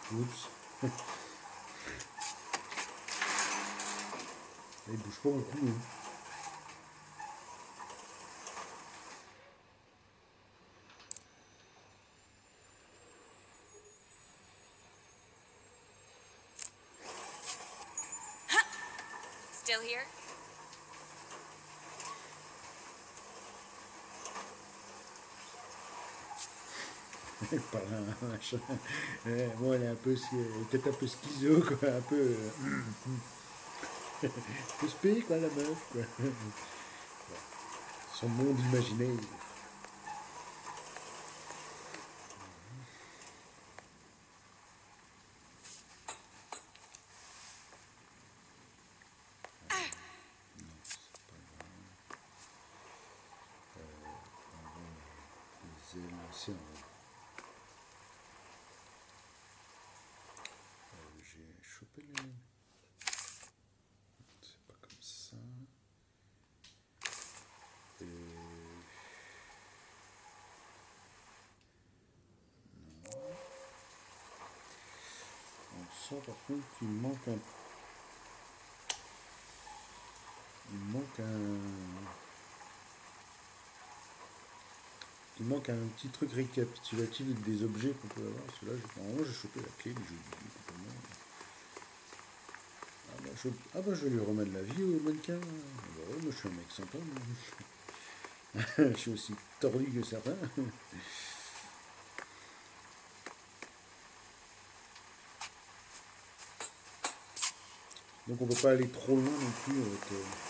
Oups. Il bouge pas beaucoup. Hein. Still here? Par là, machin. Bon, elle est un peu, peut-être un peu schizo, quoi, un peu, un peu spé, quoi, la meuf, quoi. Son monde imaginé. C'est en haut. J'ai chopé les... C'est pas comme ça. Et... Non. On sent par contre qu'il manque un... Il manque un... Il manque un petit truc récapitulatif des objets qu'on peut avoir. Parce que là, normalement, j'ai chopé la clé, mais j'ai oublié complètement. Ah bah, je vais lui remettre la vie au mannequin. Bah ouais, moi je suis un mec sympa. Je suis aussi tordu que certains. Donc on peut pas aller trop loin non plus avec...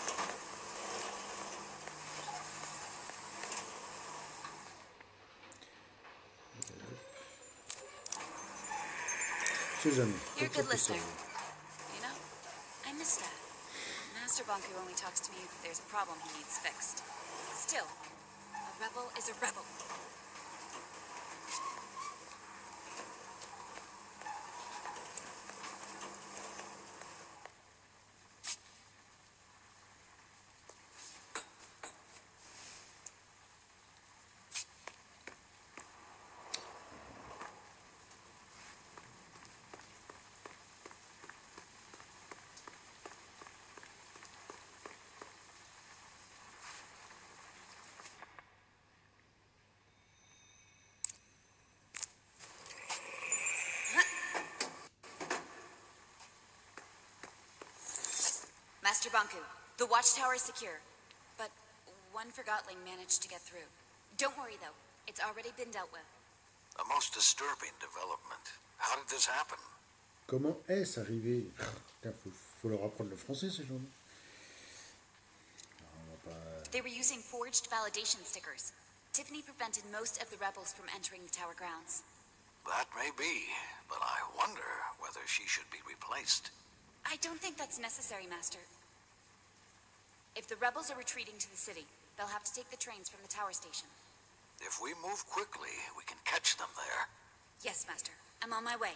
Je sais jamais. You're a good listener. You know, I miss that. Master Banku only talks to me if there's a problem he needs fixed. Still, a rebel is a rebel. Master Banku, the watchtower is secure, but one Forgotling managed to get through. Don't worry, though. It's already been dealt with. A most disturbing development. How did this happen? Comment est-ce arrivé? Faut leur apprendre le français, ces gens-là. They were using forged validation stickers. Tiffany prevented most of the rebels from entering the tower grounds. That may be, but I wonder whether she should be replaced. I don't think that's necessary, Master. If the rebels are retreating to the city, they'll have to take the trains from the tower station. If we move quickly, we can catch them there. Yes, Master. I'm on my way.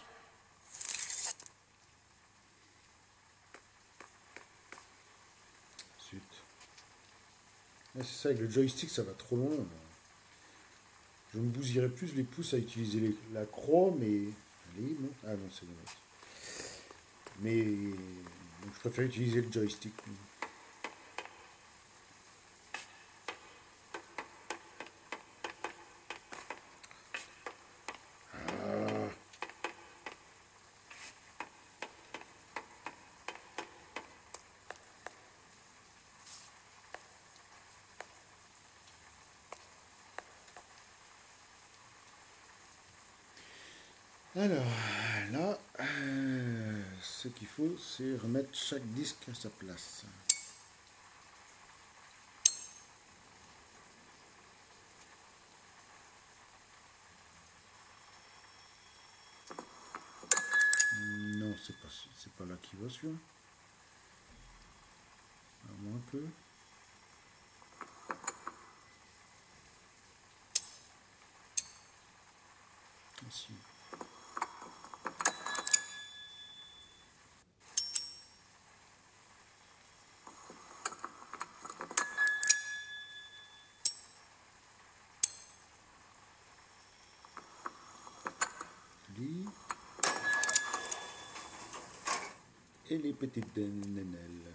Zut. C'est ça, avec le joystick, ça va trop loin. Je me bousillerais plus les pouces à utiliser la croix, mais... Allez, non. Ah non, c'est dommage. Mais donc, je préfère utiliser le joystick. Alors, là, ce qu'il faut, c'est remettre chaque disque à sa place. Non, c'est pas là qu'il va celui-là. À moins un peu. Ici. Et les petites nénelles.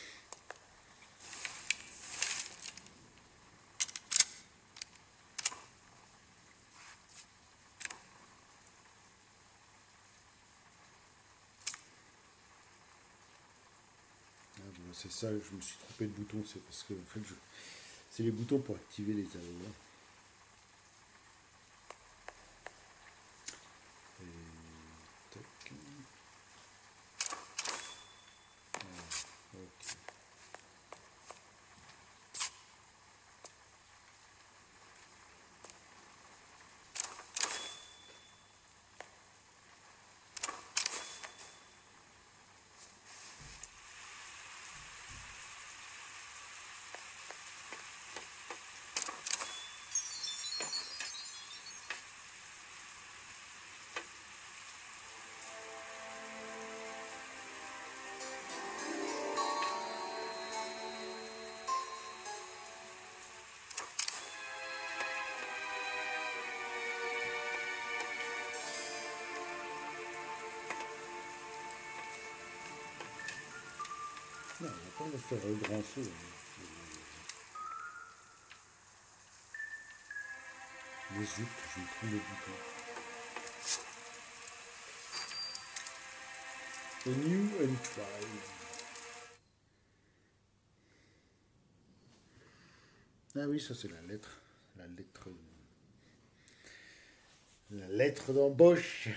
C'est ça, je me suis trompé de bouton, c'est parce que en fait, c'est les boutons pour activer les AOE. Et tac. Ah, ok. Non, on va pas faire grand saut. Mais zut, je me trompe de bouton. A new and try. Ah oui, ça c'est la lettre. La lettre d'embauche.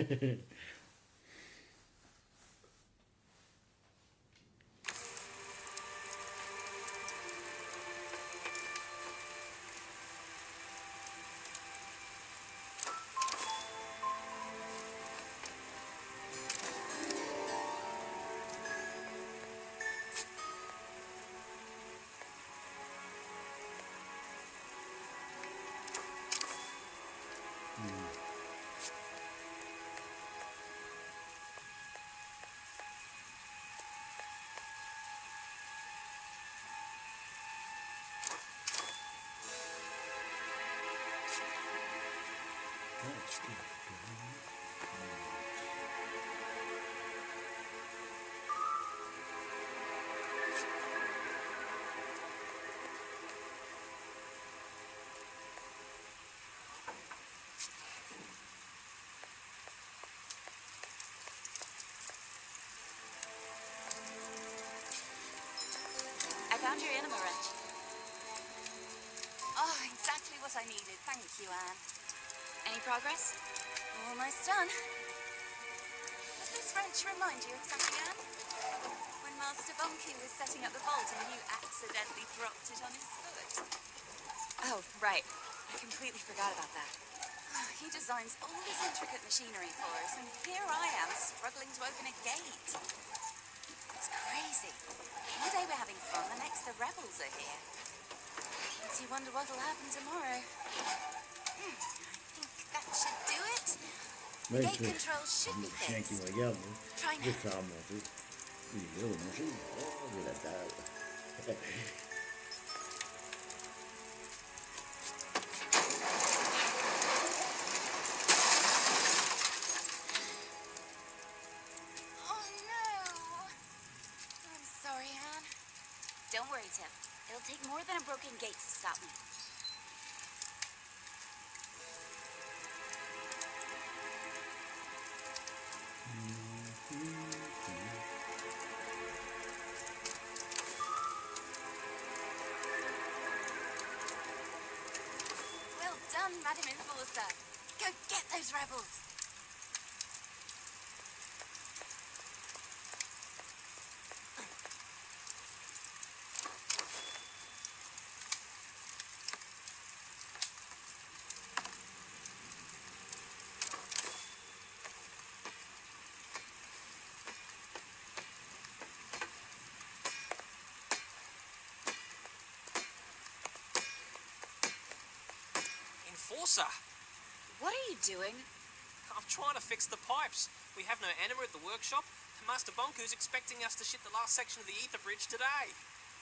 I found your anima wrench. Oh, exactly what I needed. Thank you, Anne. Any progress? Almost done. Does this wrench remind you of something, Anne? When Master Bunky was setting up the vault and you accidentally dropped it on his foot. Oh, right. I completely forgot about that. He designs all this intricate machinery for us, and here I am struggling to open a gate. It's crazy. One day we're having fun, the next the rebels are here. Makes you wonder what'll happen tomorrow. I think that should do it. The gate control should be Chien qui fixed. me regarde, Try je vais now. faire à manger. Il est là, manger. Oh, de la table. Oh no! I'm sorry, Anne. Don't worry, Tim. It'll take more than a broken gate to stop me. Well done, Madam Enforcer. Go get those rebels. Enforcer! What are you doing? I'm trying to fix the pipes. We have no anima at the workshop, and Master Bonku's expecting us to ship the last section of the ether bridge today.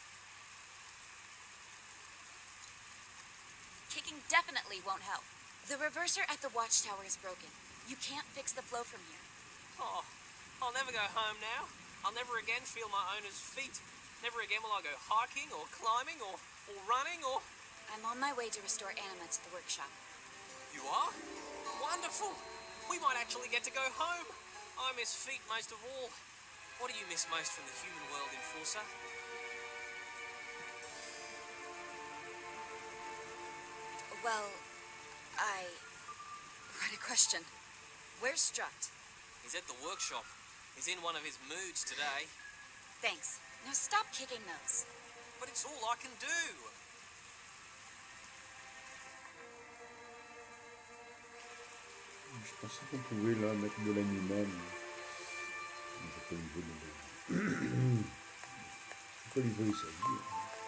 Kicking definitely won't help. The reverser at the watchtower is broken. You can't fix the flow from here. Oh, I'll never go home now. I'll never again feel my owner's feet. Never again will I go hiking or climbing or running or... I'm on my way to restore anima to the workshop. You are? Wonderful. We might actually get to go home. I miss feet most of all. What do you miss most from the human world, Enforcer? Well, What a question. Where's Struct? He's at the workshop. He's in one of his moods today. Thanks. Now stop kicking those. But it's all I can do. Je pensais qu'on pouvait là mettre de l'animal. C'est pas au niveau de c'est pas au niveau de sa vie.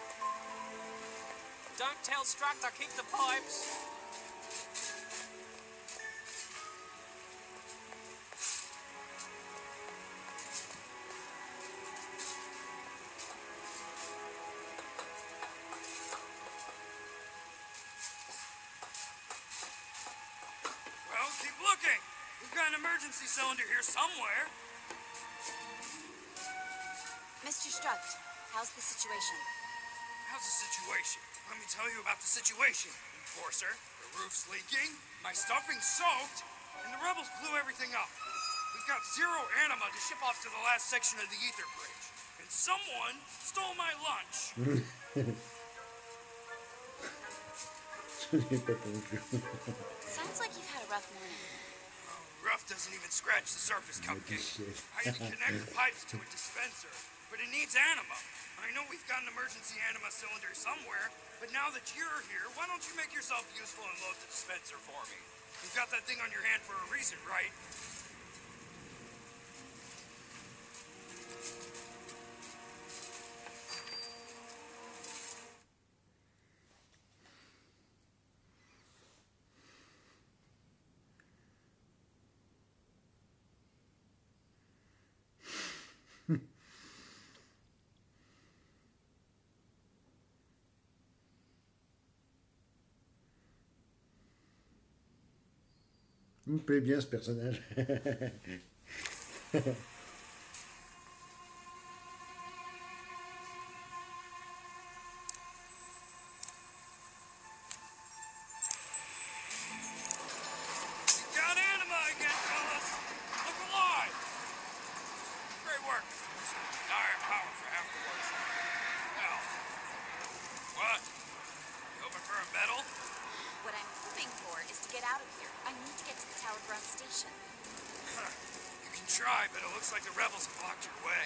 Don't tell Struct I kicked the pipes. Well, keep looking. We've got an emergency cylinder here somewhere. Mr. Struct, how's the situation? How's the situation? Let me tell you about the situation, Enforcer. The roof's leaking, my stuffing's soaked, and the rebels blew everything up. We've got 0 anima to ship off to the last section of the ether bridge. And someone stole my lunch. Sounds like you've had a rough morning. Rough doesn't even scratch the surface, Cupcake. I had to connect the pipes to a dispenser, but it needs anima. I know we've got an emergency anima cylinder somewhere, but now that you're here, why don't you make yourself useful and load the dispenser for me? You've got that thing on your hand for a reason, right? Il me plaît bien ce personnage. Got anima again, fellas! Look alive! Great work. Dire power for half the workshop. Hell. What? You hoping for a medal? What I'm hoping for is to get out of here. I need to get to the Tower Ground station. You can try, but it looks like the rebels have blocked your way.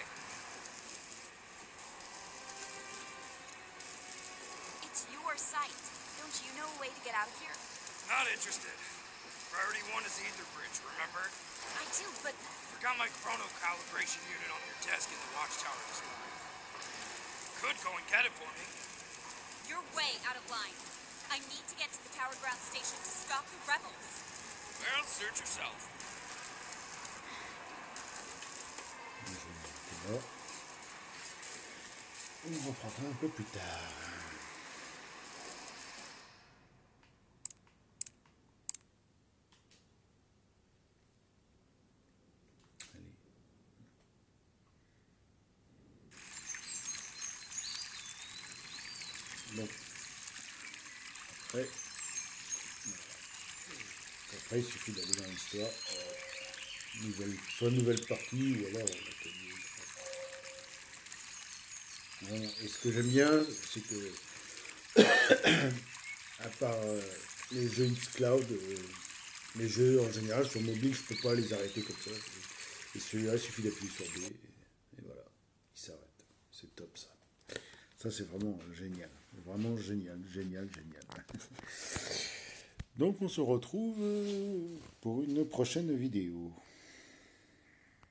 It's your site. Don't you know a way to get out of here? Not interested. Priority 1 is the ether bridge, remember? I do, but Forgot my chrono calibration unit on your desk in the watchtower this morning. Could go and get it for me. you're way out of line. I need to get to the Tower Ground station to stop the rebels. Well, search yourself. On reprendra un peu plus tard. Allez. Bon. Après, il suffit d'aller dans l'histoire. Soit nouvelle partie, ou alors voilà. Et ce que j'aime bien, c'est que, à part les jeux xCloud, les jeux en général sur mobile, je peux pas les arrêter comme ça. Et celui-là, il suffit d'appuyer sur B, et voilà, il s'arrête. C'est top ça. Ça, c'est vraiment génial. Vraiment génial, génial, génial. Donc, on se retrouve pour une prochaine vidéo.